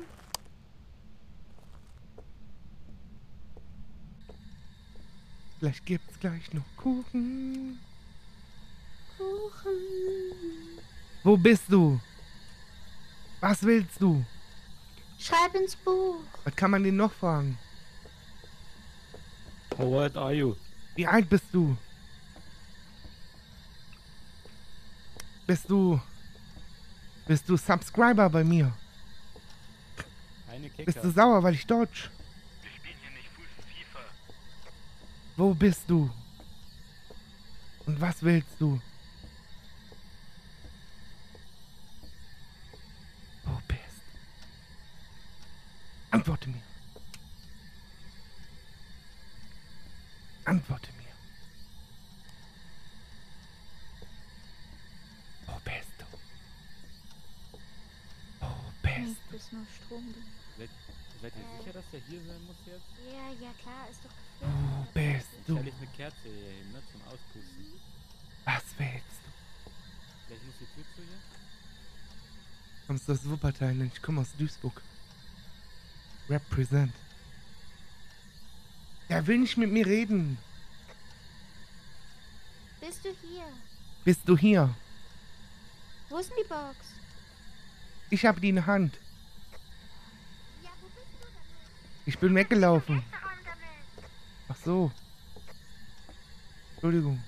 Vielleicht gibt's gleich noch Kuchen. Kuchen. Wo bist du? Was willst du? Schreib ins Buch. Was kann man den noch fragen? How old are you? Wie alt bist du? Bist du... Bist du Subscriber bei mir? Eine Bist du Kicker. sauer, weil ich dodge? Wir spielen hier nicht Fuß FIFA. Wo bist du? Und was willst du? Wo bist du? Antworte mir. Antworte mir. Wo bist du? Wo bist Du bist nur Strom. Seid, seid ihr sicher, dass der hier sein muss jetzt? Ja, ja klar, ist doch du? Wo bist Dann du? stelle ich eine Kerze hier hin, ne, zum Auspusten. Was willst du? Vielleicht muss die Tür zu hier? Kommst du aus Wuppertal? Ich komme aus Duisburg. Represent. Der will nicht mit mir reden. Bist du hier? Bist du hier? Wo ist denn die Box? Ich habe die in der Hand. Ja, wo bist du damit? Ich bin weggelaufen. Restaurant damit. Ach so. Entschuldigung.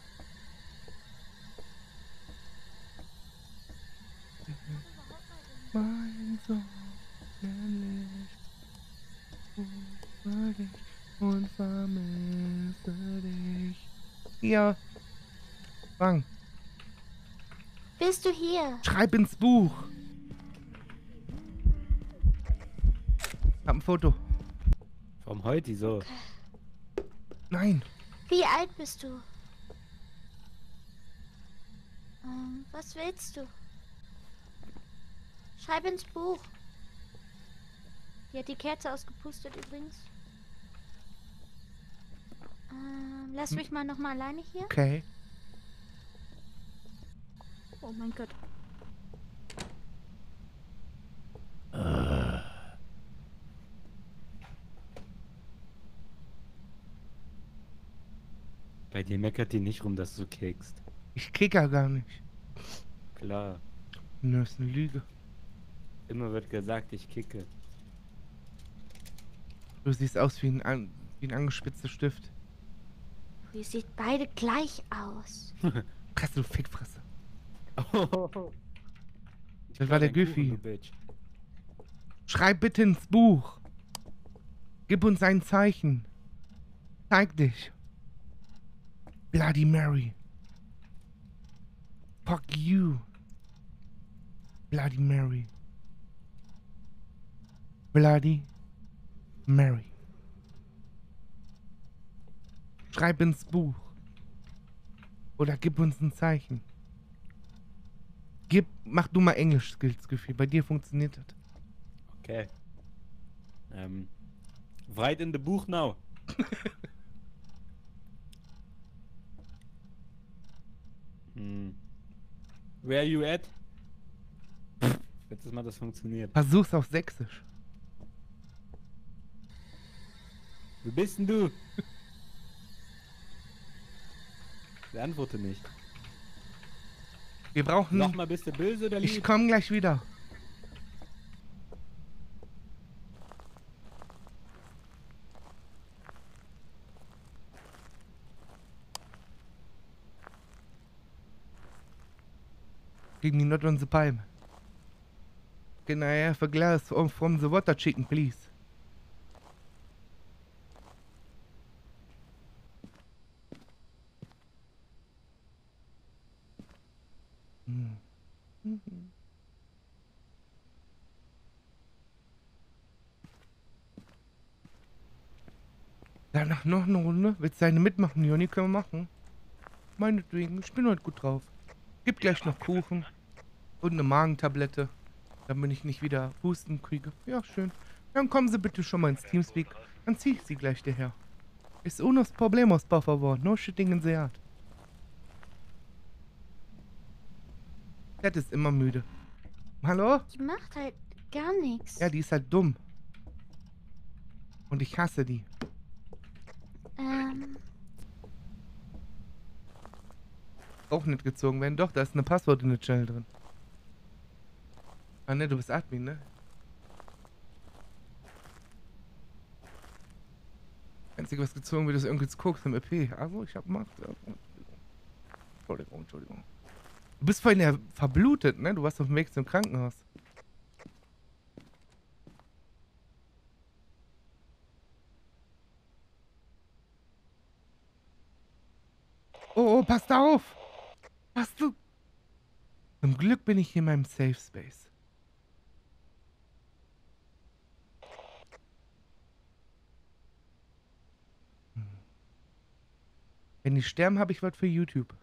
Mein Sohn, nämlich rufe dich und vermisse dich. Hier. Fang. Bist du hier? Schreib ins Buch. Hab ein Foto. Vom heute so. Nein. Wie alt bist du? Ähm, was willst du? Schreib ins Buch. Die hat die Kerze ausgepustet übrigens. Ähm, lass mich mal noch mal alleine hier. Okay. Oh mein Gott. Bei dir meckert die nicht rum, dass du kickst. Ich kicker gar nicht. Klar. Nö, ist eine Lüge. Immer wird gesagt, ich kicke. Du siehst aus wie ein, an, wie ein angespitzter Stift. Ihr seht beide gleich aus. Fresse, du Fickfresse. Ich Das klau war der deinen Kuchen, Güffi. du Bitch. Schreib bitte ins Buch. Gib uns ein Zeichen. Zeig dich. Bloody Mary. Fuck you. Bloody Mary. Bloody Mary. Schreib ins Buch. Oder gib uns ein Zeichen. Gib, mach du mal Englisch-Skills, Gefühl. Bei dir funktioniert das. Okay. Ähm. Write in the book now. hm. Where are you at? Letztes Mal das funktioniert. Versuch's auf Sächsisch. Wo bist denn du? Beantworte nicht. Wir brauchen... Nochmal, bist du böse oder lieb? Ich komm gleich wieder. Give me not on the pipe. Can I have a glass from, from the water chicken, please? Hm. Mhm. Danach noch eine Runde. Willst du eine mitmachen, Joni? Können wir machen. Meinetwegen, ich bin heute gut drauf. Gib gleich noch Kuchen und eine Magentablette, damit ich nicht wieder Husten kriege. Ja, schön. Dann kommen Sie bitte schon mal ins Teamspeak. Dann zieh ich Sie gleich daher. Ist unos problemos, por favor. No shitting in the yard. Cat ist immer müde. Hallo? Die macht halt gar nichts. Ja, die ist halt dumm. Und ich hasse die. Ähm, Auch nicht gezogen werden. Doch, da ist eine Passwort in der Channel drin. Ah ne, du bist Admin, ne? Einzige, was gezogen wird, ist irgendwie Koks im E P. Also, ich hab Macht. Entschuldigung, Entschuldigung. Du bist vorhin ja verblutet, ne? Du warst auf dem Weg zum Krankenhaus. Oh, oh, passt auf! Hast du... Zum Glück bin ich hier in meinem Safe Space. Hm. Wenn die sterben, habe ich was für YouTube.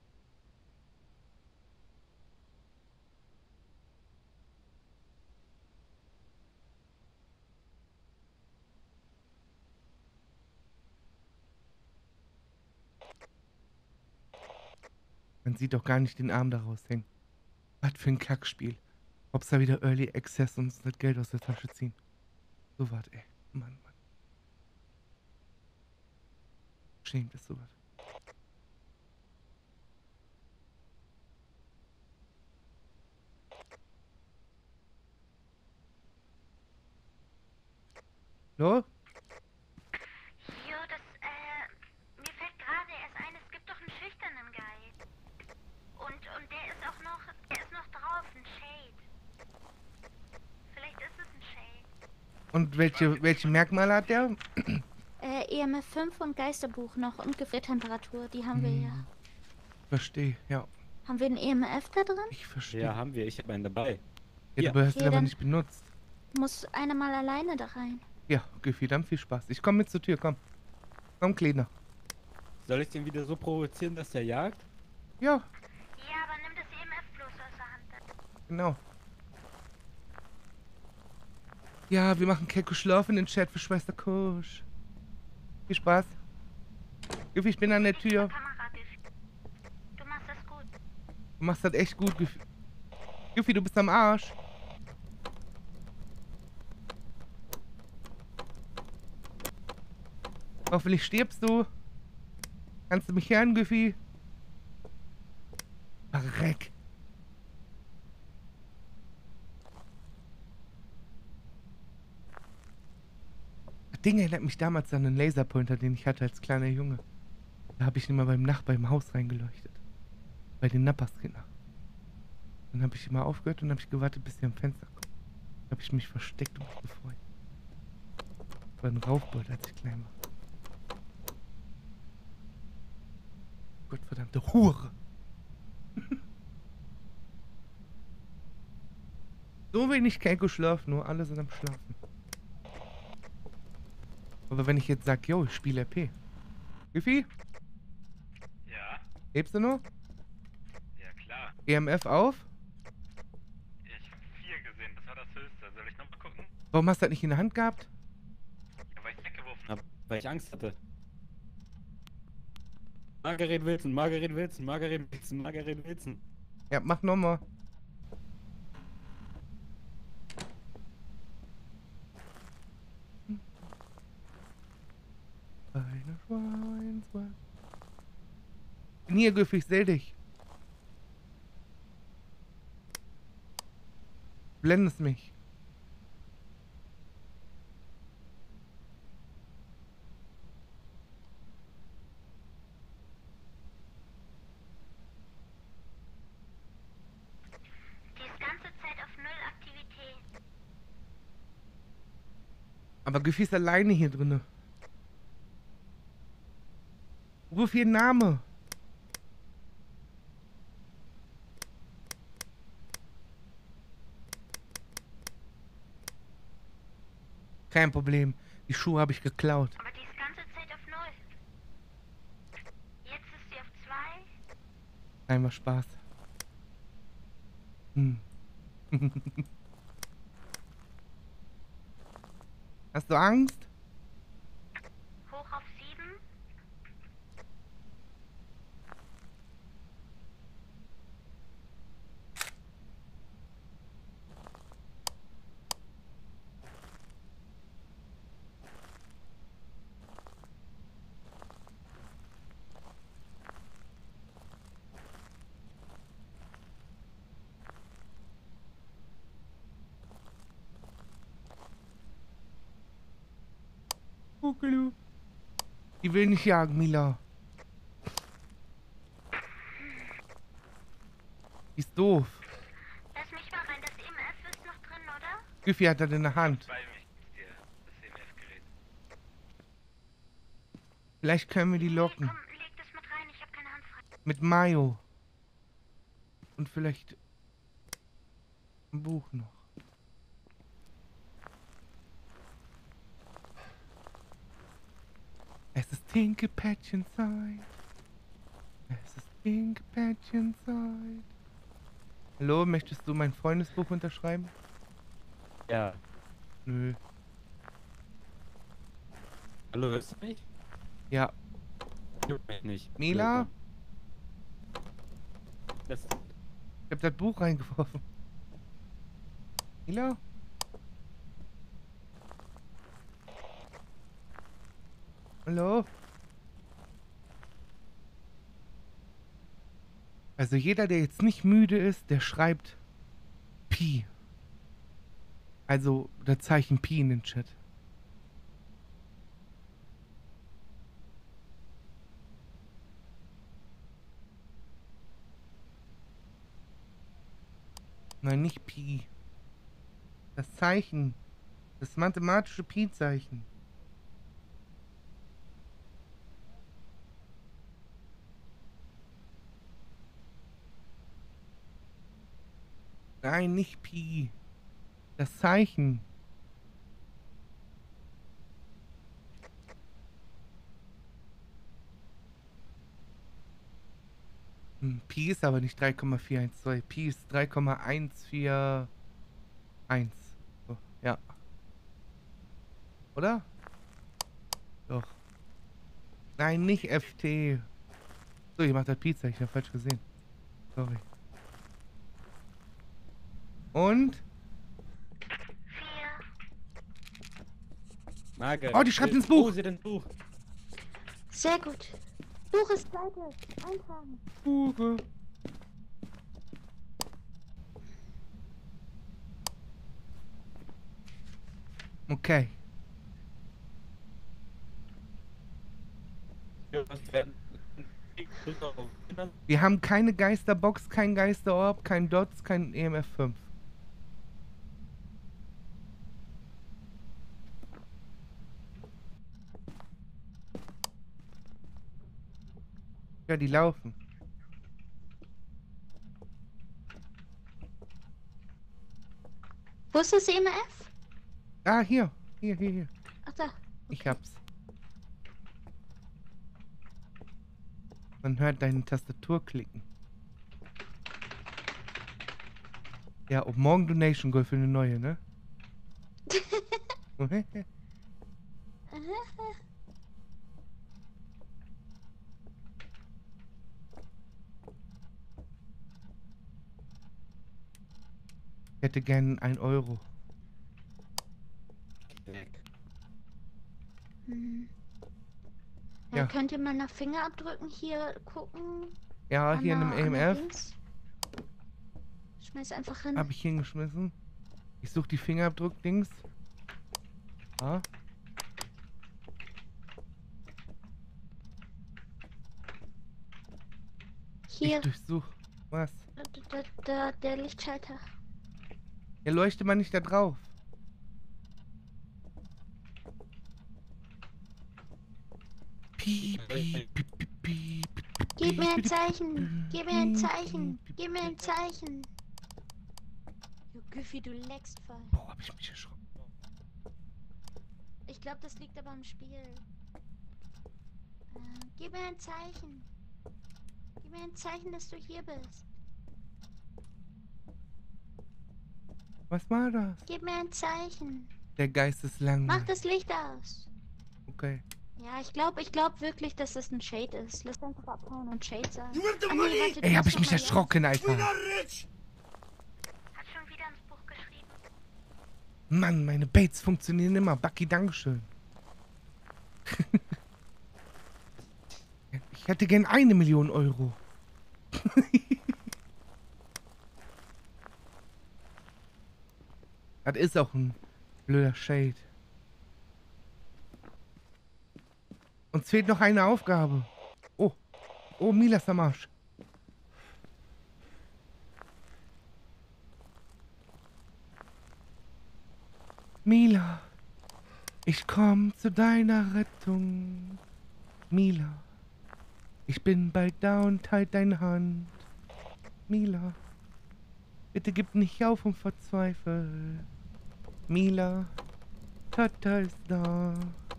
Man sieht doch gar nicht den Arm daraus hängen. Was für ein Kackspiel. Ob's da wieder Early Access und uns das Geld aus der Tasche ziehen. So was, ey. Mann, Mann. Schämt ist sowas. So? Jo, das, äh, mir fällt gerade erst ein, es gibt doch einen schüchternen Guy. Und, und der ist auch noch, der ist noch drauf, ein Shade. Vielleicht ist es ein Shade. Und welche, welche Merkmale hat der? Äh, E M F fünf und Geisterbuch noch und Gefriertemperatur. Die haben wir ja. Hm, verstehe, ja. Haben wir einen E M F da drin? Ich verstehe. Ja, haben wir. Ich habe einen dabei. Ja, Ja. du hast ihn Okay, aber dann- nicht benutzt. Muss einer mal alleine da rein. Ja, Giffy, dann viel Spaß. Ich komme mit zur Tür, komm. Komm, Kleiner. Soll ich den wieder so provozieren, dass der jagt? Ja, Ja, aber nimm das E M F bloß aus der Hand. genau. Ja, wir machen Kecko Schlaf in den Chat für Schwester Kusch. Viel Spaß. Giffy, ich bin an der Tür. Du machst das gut. Du machst das echt gut, Giffy. Giffy, du bist am Arsch. Hoffentlich stirbst du. Kannst du mich hören, Giffy? Verreck. Das Ding erinnert mich damals an einen Laserpointer, den ich hatte als kleiner Junge. Da habe ich immer beim Nachbar im Haus reingeleuchtet. Bei den Napperskindern. Dann habe ich immer aufgehört und habe ich gewartet, bis sie am Fenster kommen. Dann habe ich mich versteckt und mich gefreut. Das war ein Raufbold, als ich klein war. Gottverdammte Hure. So wenig Keiko schlaft, nur alle sind am Schlafen. Aber wenn ich jetzt sag, yo, ich spiele R P. Giffy, Ja, lebst du noch? ja klar. E M F auf? Ja, ich habe vier gesehen, das war das höchste. Soll ich nochmal gucken? Warum hast du das nicht in der Hand gehabt? Ja, weil ich weggeworfen Hab, weil ich Angst hatte. Margaret Wilson, Margaret Wilson, Margaret Wilson, Margaret Wilson. Ja, mach nochmal. Eine Schweinswald. Hier, Giffy, ich seh dich. Blendest mich. Die ist ganze Zeit auf Null Aktivität. Aber Giffy ist alleine hier drinne. Ruf ihren Name. Kein Problem. Die Schuhe habe ich geklaut. Aber die ist ganze Zeit auf Null. Jetzt ist sie auf zwei. Nein, war Spaß. Hm. Hast du Angst? Hoch auf sieben. Kuckelü. Die will nicht jagen, Mila. Die ist doof. Lass mich mal rein. Das E M F ist noch drin, oder? Giffy hat das in der Hand. Bei mich ist dir das E M F-Gerät. Vielleicht können wir die Nee, locken. komm, leg das mit rein. Ich habe keine Hand frei. Mit Mayo. Und vielleicht ein Buch noch. Es ist Tinkepäckchen-Zeit. Es ist Tinkepäckchen-Zeit. Hallo, möchtest du mein Freundesbuch unterschreiben? Ja. Nö. Hallo, hörst du mich? Ja. Juckt mich nicht. Mila? Das, Ich hab das Buch reingeworfen. Mila? Hallo? Also jeder, der jetzt nicht müde ist, der schreibt Pi. Also das Zeichen Pi in den Chat. Nein, nicht Pi. Das Zeichen. Das mathematische Pi-Zeichen. Nein, nicht Pi. Das Zeichen. Hm, Pi ist aber nicht drei Komma vier eins zwei. Pi ist drei Komma eins vier eins. So, ja. Oder? Doch. Nein, nicht F T. So, ihr macht das Pi-Zeichen. Ich hab falsch gesehen. Sorry. Und? Vier. Margaret. Oh, die schreibt äh, ins Buch. Oh, sie hat ein Buch. Sehr gut. Buch ist Seite. Eintragen. Buche. Okay. Ja, was werden? Wir haben keine Geisterbox, kein Geisterorb, kein Dots, kein E M F fünf. Ja, die laufen. Wo ist das E M F? Ah, hier. Hier, hier, hier. Ach da. Ich hab's. Man hört deine Tastatur klicken. Ja, und morgen Donation Goal für eine neue, ne? Ich hätte gern ein Euro. Hm. Ja. Ja. Könnt ihr mal nach Fingerabdrücken hier gucken? Ja, hier in An dem der- E an M der F Dings? Schmeiß einfach hin. habe ich hingeschmissen. Ich suche die Fingerabdruck-Dings. Ah. Hier, Ich durchsuche. Was? da, da, der Lichtschalter. Ja, leuchte mal nicht da drauf. Piep, piep, piep, piep, piep, Gib mir ein piep, Zeichen. Gib mir ein Zeichen. Gib mir ein Zeichen. Du Güffi, du leckst voll. Boah, hab ich mich erschrocken. Ich glaube, das liegt aber am Spiel. Äh, gib mir ein Zeichen. Gib mir ein Zeichen, dass du hier bist. Was war das? Gib mir ein Zeichen. Der Geist ist Mach langweilig. das Licht aus. Okay. Ja, ich glaube, ich glaube wirklich, dass das ein Shade ist. Lass einfach abhauen und Shade sagen. Ah, nee, warte, du Ey, hab musst ich doch mich mal ja- erschrocken, Alter. Hat schon wieder ins Buch geschrieben. Mann, meine Baits funktionieren immer. Bucky, Dankeschön. Ich hätte gern eine Million Euro. Das ist auch ein blöder Shade. Uns fehlt noch eine Aufgabe. Oh. Oh, Mila ist am Arsch. Mila. Ich komm zu deiner Rettung. Mila. Ich bin bald da und halt deine Hand. Mila. Bitte gib nicht auf und verzweifel. Mila. Tata ist da.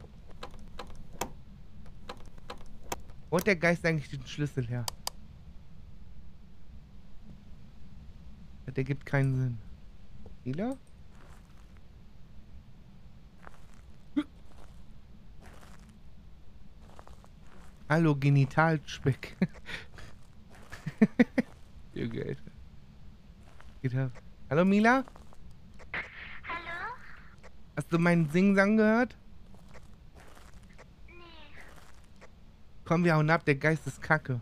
Wo hat der Geist eigentlich den Schlüssel her? Der gibt keinen Sinn. Mila? Hallo, Genitalspeck. Junge, Alter. Geht ab. Hallo, Mila? Hallo? Hast du meinen Singsang gehört? Nee. Komm, wir hauen ab, der Geist ist kacke.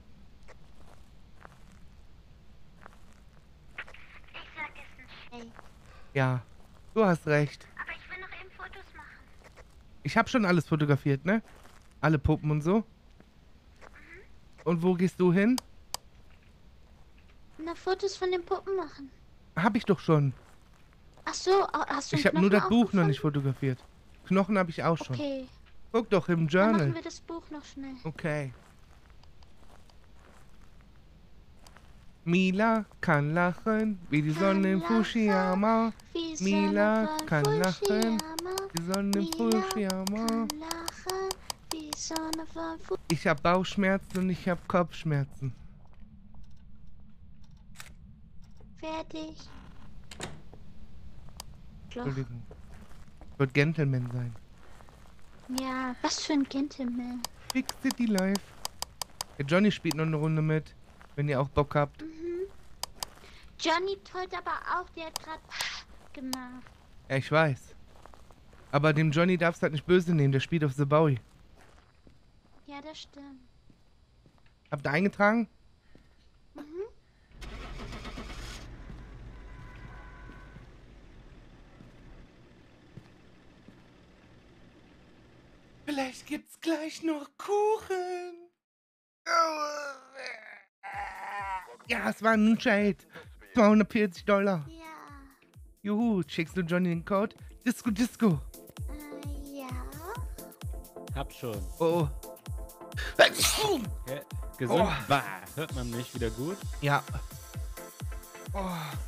Ich sag, es ist ein Shade. Ja, du hast recht. Aber ich will noch eben Fotos machen. Ich habe schon alles fotografiert, ne? Alle Puppen und so. Und wo gehst du hin? Na, Fotos von den Puppen machen. Hab ich doch schon. Ach so, ah, hast du Ich einen habe nur das Knochen Buch noch aufgefunden? nicht fotografiert. Knochen habe ich auch schon. Okay, Guck doch im dann Journal. machen wir das Buch noch schnell. Okay. Mila kann lachen, wie die Sonne in Kann Fukushima. Wie Mila Sonne von kann lachen, Fukushima. die Sonne in Mila Fukushima. kann lachen, wie Sonne von Fu Ich hab Bauchschmerzen und ich hab Kopfschmerzen. Fertig. Schloch. Entschuldigung. Ich wollte Gentleman sein. Ja, was für ein Gentleman. Big City Life. Der Johnny spielt noch eine Runde mit, wenn ihr auch Bock habt. Mhm. Johnny tollt aber auch, der hat gerade gemacht. Ja, ich weiß. Aber dem Johnny darfst du halt nicht böse nehmen, der spielt auf The Bowie. Ja, das stimmt. Habt ihr eingetragen? Mhm. Vielleicht gibt's gleich noch Kuchen. Ja, es war ein Trade. zweihundertvierzig Dollar. Ja. Juhu, schickst du Johnny den Code? Disco, Disco. Äh, ja. Hab schon. Oh, oh. Hä? Gesund? Oh. Bah, hört man mich wieder gut? Ja. Oh.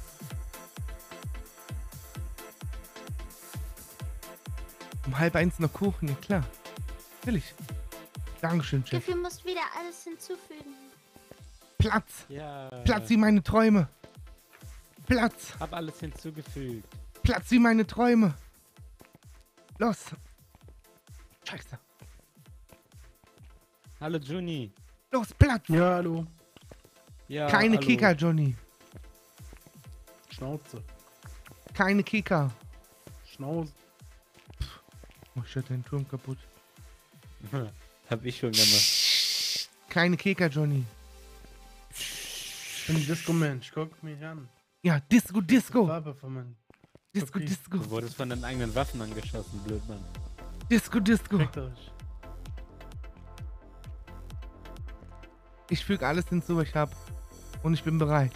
Um halb eins noch Kuchen, ja klar. Natürlich. Dankeschön, Chef. Dafür musst wieder alles hinzufügen. Platz. Ja. Platz wie meine Träume. Platz. Hab alles hinzugefügt. Platz wie meine Träume. Los. Scheiße. Hallo Juni. Los, Platz. Ja, hallo. Ja, Keine hallo. Kicker, Johnny. Schnauze. Keine Kicker. Schnauze. Oh, ich hatte den Turm kaputt. Hab ich schon gemacht. Keine Kicker, Johnny. Ich bin Disco-Mensch. Guck mich an. Ja, Disco, Disco. Farbe von meinem. Disco, Okay. Disco. Du wurdest von deinen eigenen Waffen angeschossen, Blödmann. Disco, Disco. Fickt euch. Ich füge alles hinzu, was ich hab. Und ich bin bereit.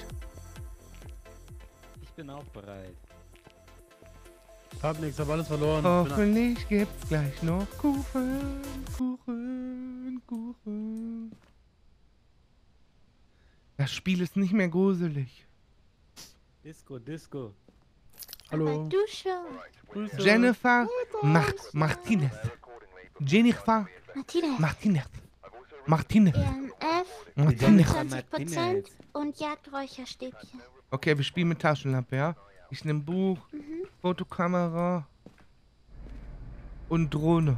Ich bin auch bereit. Hab nix, hab alles verloren. Ich bin ab- Hoffentlich gibt's gleich noch Kuchen, Kuchen, Kuchen. Das Spiel ist nicht mehr gruselig. Disco, Disco. Hallo. Aber du schon. Grüße. Jennifer Macht Martinez. Jennifer Martina. Martinez. Martinez. E N F. Martinez. zwanzig Prozent und Jagdräucherstäbchen. Okay, wir spielen mit Taschenlampe, ja? Ich nehme Buch, Mhm. Fotokamera und Drohne.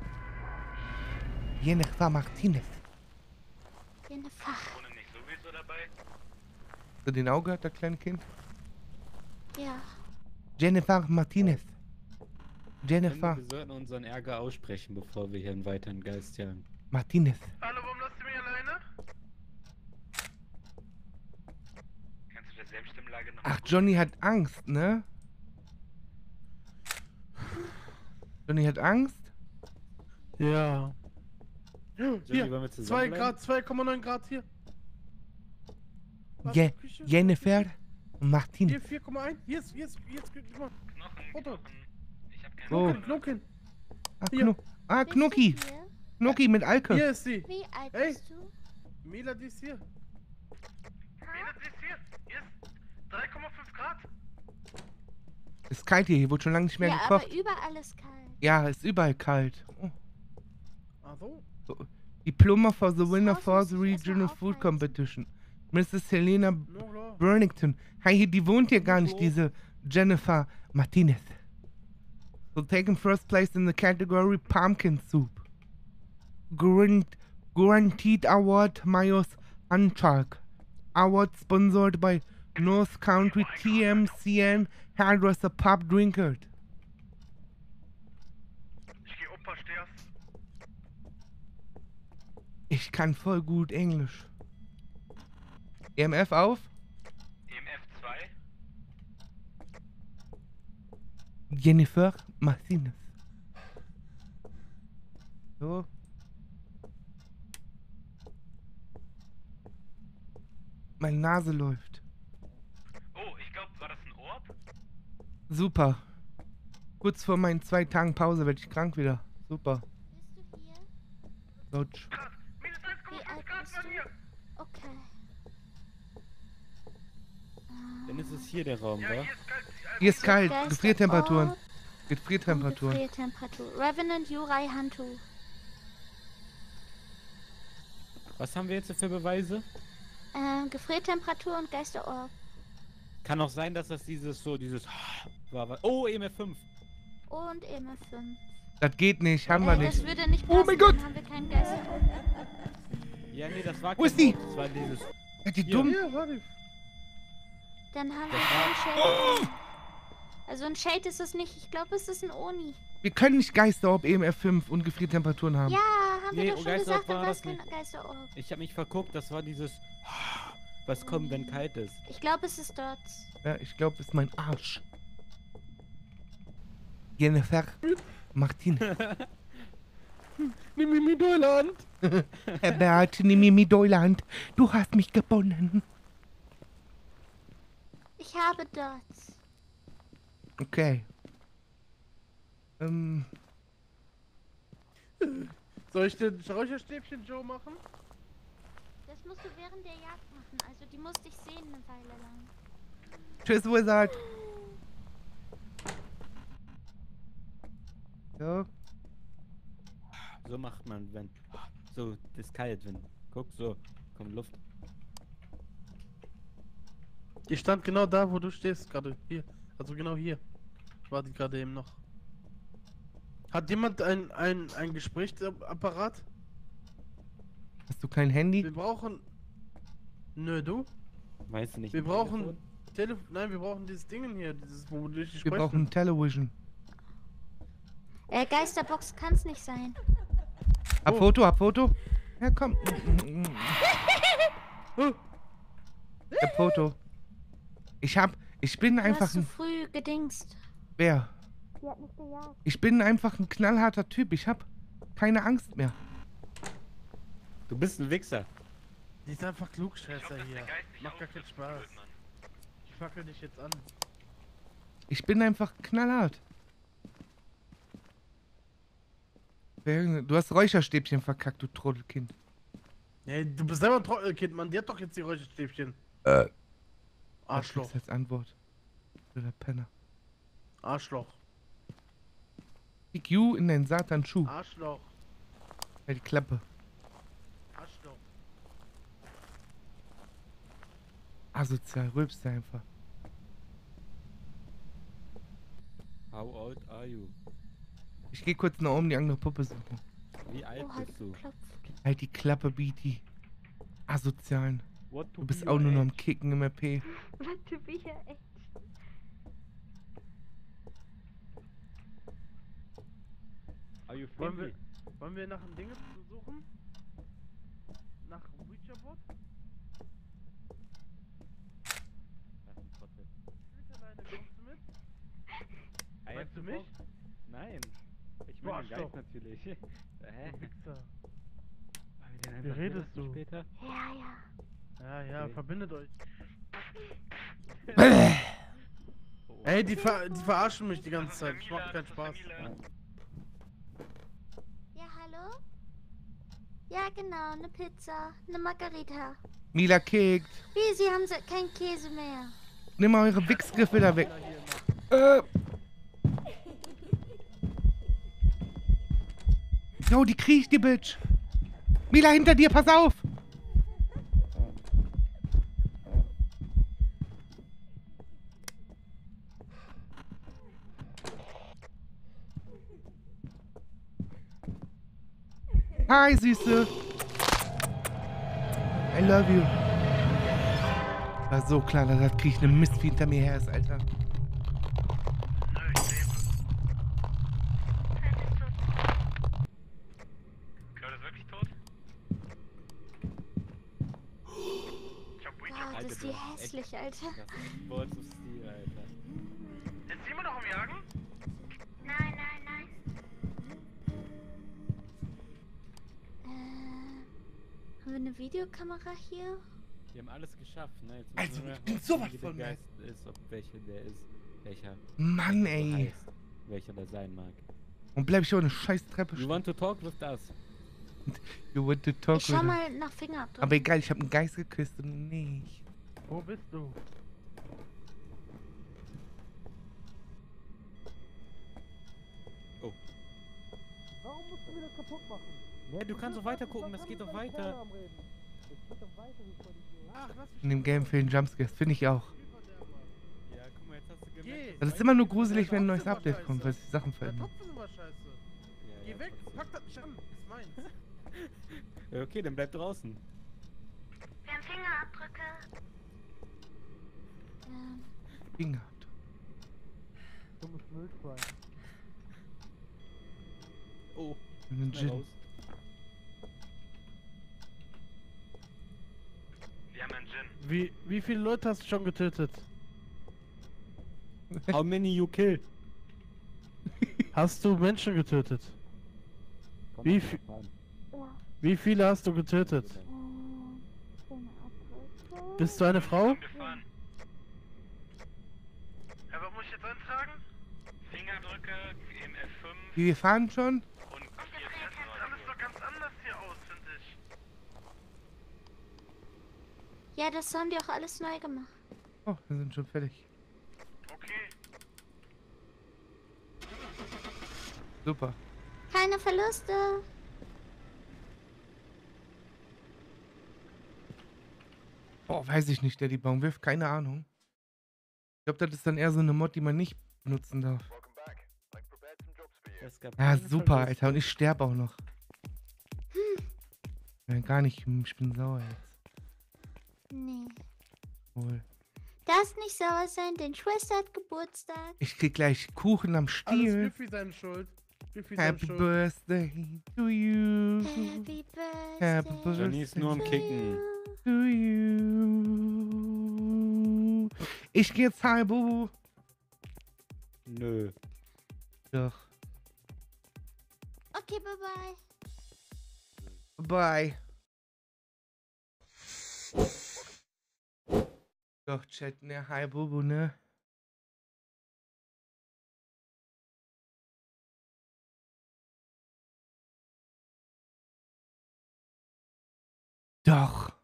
Jennifer Martinez. Jennifer. Ohne nicht sowieso dabei? Hast du den Auge gehört, der kleine Kind? Ja. Jennifer Martinez. Jennifer Wir sollten unseren Ärger aussprechen, bevor wir hier einen weiteren Geist jagen. Martinez. Hallo, warum lasst ihr mich alleine? Kannst du der Selbststimmlage noch Ach, Johnny hat Angst, ne? Johnny hat Angst? Ja. Johnny, Hier. wollen wir zwei zusammen Grad, zwei Komma neun Grad hier. Was? Je Küche? Jennifer Hier Martinez. vier Komma eins. Hier ist, hier ist, hier ist, guck mal. Knochen, Foto. Knochen. Ich hab keine Oh. Knochen, Knochen. Ah, Hier. Kno ah Bist Knucki. du hier? Knucki mit Alke. Hier ist sie. Wie alt Hey. bist du? Mila, die ist hier. Mila, sie ist hier. Hier ist drei Komma fünf Grad. Ist kalt hier, hier wurde schon lange nicht mehr Ja, gekocht. aber überall ist kalt. Ja, ist überall kalt. Oh. Ach so. Diploma for the winner Haus for muss the ich erst mal regional food aufheizen. competition. Missus Helena No, klar. Burnington. Hey, hier, die wohnt hier gar nicht, Wo? diese Jennifer Martinez. So taking first place in the category Pumpkin Soup. Guarant guaranteed Award Mayos Anchalk. Award sponsored by North Country T M C N Hairdresser Pub Drinkard. Ich geh Opa, stehst. Ich kann voll gut Englisch. E M F auf? E M F zwei. Jennifer Martinez. So. Meine Nase läuft. Oh, ich glaube, war das ein Orb? Super. Kurz vor meinen zwei Tagen Pause werde ich krank wieder. Super. Bist du hier? Lutsch. Grad. Minus eins Komma Wie alt fünf Grad bist bei du? mir. Okay. Dann ist es hier der Raum, Ja, wa? hier ist kalt. äh, Hier ist kalt. Geisterort Gefriertemperaturen. und Gefriertemperaturen. Gefriertemperatur. Revenant Yurai Hantu. Was haben wir jetzt für Beweise? Ähm, Gefriertemperatur und Geisterorb. Kann auch sein, dass das dieses so, dieses war. wa- Oh, E M F fünf. Und E M F fünf. Das geht nicht. Haben wir Äh, nicht. das würde nicht Oh passen, mein Gott. dann haben wir keinen Geisterorb. Ja, nee, das war Wo ist kein die? Wort, Das war dieses. Ja, die Hier. dumm. Hier, warte. Dann haben wir Das keinen Shade. Also ein Shade ist es nicht. Ich glaube, es ist ein Oni. Wir können nicht Geisterorb, E M F fünf und Gefriertemperaturen haben. Ja, haben Nee, wir doch und schon Geisterorb gesagt, dann war war es das kein Geisterorb. Ich habe mich verguckt, das war dieses. Was kommt, wenn kalt ist? Ich glaube, es ist Dots. Ja, ich glaube, es ist mein Arsch. Jennifer. Martin. Nimm mir mit Neuland. Herbert, nimm mir mit Deutschland. Du hast mich gewonnen. Ich habe Dots. Okay. Ähm, Soll ich den Räucherstäbchen Joe machen? Das musst du während der Jagd machen. Also die musste ich sehen eine Weile lang. tschüss, Wizard. So. So macht man, wenn. So, das ist kalt, wenn. Guck, so. Kommt Luft. Die stand genau da, wo du stehst gerade. Hier. Also genau hier. War die gerade eben noch. Hat jemand ein, ein, ein Gesprächsapparat? Hast du kein Handy? Wir brauchen... Nö, du? Weißt du nicht? Wir ein brauchen... Telefon? Telef Nein, wir brauchen dieses Ding hier. Dieses, wo du dich Wir sprechen. brauchen Television. Äh, Geisterbox kann es nicht sein. Hab Oh. Foto, hab Foto. Ja, komm. Oh, Hab Foto. Ich hab... Ich bin Du einfach hast zu ein... früh gedingst. Wer? Die hat mich gejagt. Ich bin einfach ein knallharter Typ. Ich hab keine Angst mehr. Du bist ein Wichser. die ist einfach Klugscheißer Ich glaub, dass hier. der Geist mich Macht gar keinen auffrisst, Spaß. Blödmann. Ich fackel dich jetzt an. Ich bin einfach knallhart. Wer- Du hast Räucherstäbchen verkackt, du Trottelkind. Ja, du bist selber ein Trottelkind, Mann. Die hat doch jetzt die Räucherstäbchen. Äh. Arschloch. Das kriegst als Antwort. Du der Penner. Arschloch. Kick you in den Satan-Schuh. Arschloch. Halt die Klappe. Arschloch. Asozial, rülpst du einfach. How old are you? Ich geh kurz nach oben die andere Puppe suchen. Wie alt Oh, halt bist du? geklopft. Halt die Klappe, Beatty. Asozialen. What to Du bist be auch your nur noch am age? Kicken im R P. Warte, wie hier echt. Are you Wollen friendly? wir, wollen wir nach dem Ding suchen? Nach Witcherboard? Das ist ein Trottel. Alleine kommst du mit? Ah, Meinst jetzt du mich? auch? Nein. Ich Du meine den Arschloch. Geist natürlich. Hä? Du Wichser. Wollen wir den Wie einfach hier redest lassen du? Später? Ja, ja. Ja, ja, Okay. verbindet euch. Oh. Ey, die, ver die verarschen mich die ganze Zeit. Ich macht keinen das ist Spaß. Familie. Ja, hallo? Ja, genau, eine Pizza, eine Margarita. Mila kickt. Wie, Sie haben se- keinen Käse mehr. Nimm mal eure Wichsgriffe da weg. Äh. Jo, die kriecht, die Bitch. Mila, hinter dir, pass auf. Hi, Süße. I love you. War so klar, dass das Krieg eine Mist wie hinter mir her ist, Alter. Nö, ich lebe. Claudia ist wirklich tot? Ich hab Witcher. Wow, Alter, das ist du die hast echt- hässlich, Alter. Das ist Balls of Steel, Alter. Ist sie immer noch am Jagen? Nein, nein, nein. Äh, haben wir eine Videokamera hier? Die haben alles geschafft, ne? Jetzt Also, müssen wir ich bin rausfinden, sowas wie der von mad. Geist ist, ob welcher der ist, welcher Mann, so ey. heißt, welcher der sein mag. Und bleib ich auf eine scheiß Treppe You stehen. want to talk with us? You want to talk Ich schau with us. mal nach Fingerabdrücken. Aber egal, ich hab einen Geist geküsst und nicht. Wo bist du? schon wieder kaputt machen. Ja, du kannst doch weiter gucken, das geht doch weiter. Ach, lass mich In dem Game fehlen Jumpscares, finde ich auch. Ja, guck mal, jetzt hast du gemerkt. Geh. Das ist immer nur gruselig, wenn ein neues Update kommt, weil sich Sachen Der verändern. Topf ist immer scheiße. Ja, Geh ja, weg, trotzdem. pack das nicht an. Ist meins. Ja, okay, dann bleib draußen. Wir haben Fingerabdrücke. Ähm, Finger. Dummes Müllschwein. Oh, Einen schnell Gin. raus. Wir haben einen Gin. Wie, wie viele Leute hast du schon getötet? How many you kill? Hast du Menschen getötet? Wie, vi- ja, wie viele hast du getötet? ähm, Fingerabdrücke. Bist du eine Frau? Komm, wir fahren. Ja, was muss ich jetzt eintragen? Fingerdrücke im F fünf Wir fahren schon? und vier Tasten. ganz anders hier aus, finde ich. Ja, das haben die auch alles neu gemacht. Oh, wir sind schon fertig. Okay. Super. Keine Verluste. Oh, weiß ich nicht, der die Baum wirft, keine Ahnung. Ich glaube, das ist dann eher so eine Mod, die man nicht benutzen darf. Es gab Ja, keine super, Verluste. Alter. Und ich sterbe auch noch. Ja, gar nicht. Ich bin sauer jetzt. Nee. Wohl. Darfst nicht sauer sein, denn Schwester hat Geburtstag. Ich krieg gleich Kuchen am Alles Stiel. Biffy seine Schuld. Biffy seine Happy Schuld. Birthday to you. Happy Birthday. Happy birthday Johnny ist nur am to Kicken. you. to you. Ich geh jetzt heim, Bubu. Nö. Doch. Okay, bye bye. Bye. Doch, Chat, ne? Hi, Bubu, ne? Doch.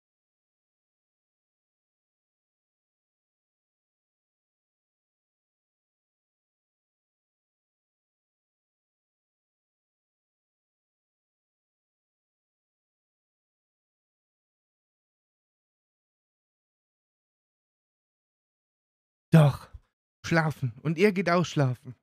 Doch. Schlafen. Und ihr geht auch schlafen.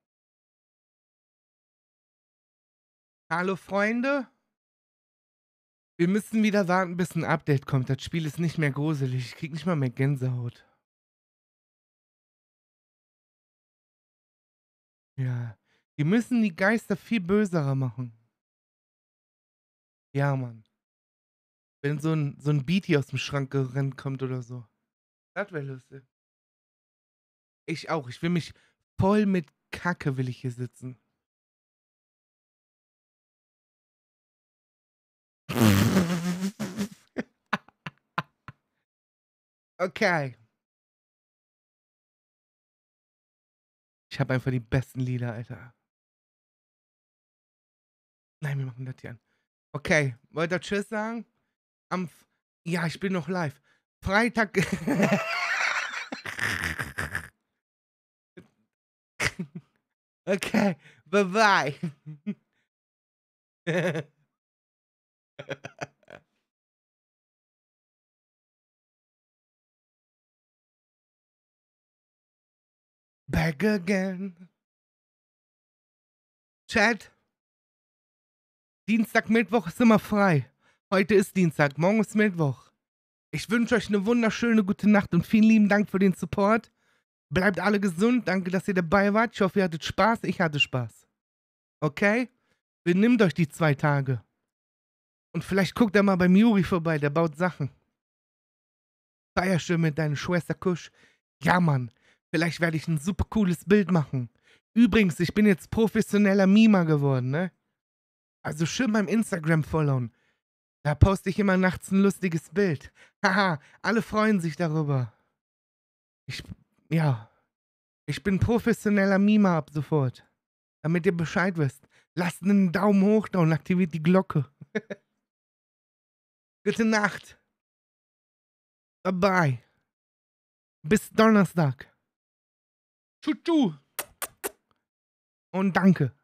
Hallo, Freunde? Wir müssen wieder warten, bis ein Update kommt. Das Spiel ist nicht mehr gruselig. Ich krieg nicht mal mehr Gänsehaut. Ja. Die müssen die Geister viel böserer machen. Ja, Mann. Wenn so ein, so ein Beat hier aus dem Schrank gerannt kommt oder so. Das wäre lustig. Ich auch. Ich will mich voll mit Kacke will ich hier sitzen. Okay. Ich habe einfach die besten Lieder, Alter. Nein, wir machen das hier an. Okay, wollt ihr Tschüss sagen? Am F ja, ich bin noch live. Freitag. Okay, bye bye. Back again. Chat. Dienstag, Mittwoch ist immer frei. Heute ist Dienstag, morgen ist Mittwoch. Ich wünsche euch eine wunderschöne gute Nacht und vielen lieben Dank für den Support. Bleibt alle gesund. Danke, dass ihr dabei wart. Ich hoffe, ihr hattet Spaß. Ich hatte Spaß. Okay? Benimmt euch die zwei Tage. Und vielleicht guckt ihr mal beim Juri vorbei. Der baut Sachen. Feier schön mit deiner Schwester Kusch. Ja, Mann. Vielleicht werde ich ein super cooles Bild machen. Übrigens, ich bin jetzt professioneller Mima geworden, ne? Also schön beim Instagram followen. Da poste ich immer nachts ein lustiges Bild. Haha, alle freuen sich darüber. Ich, ja. Ich bin professioneller Mima ab sofort. Damit ihr Bescheid wisst. Lasst einen Daumen hoch da und aktiviert die Glocke. Gute Nacht. Bye bye. Bis Donnerstag. Tschu-tschu. Und danke.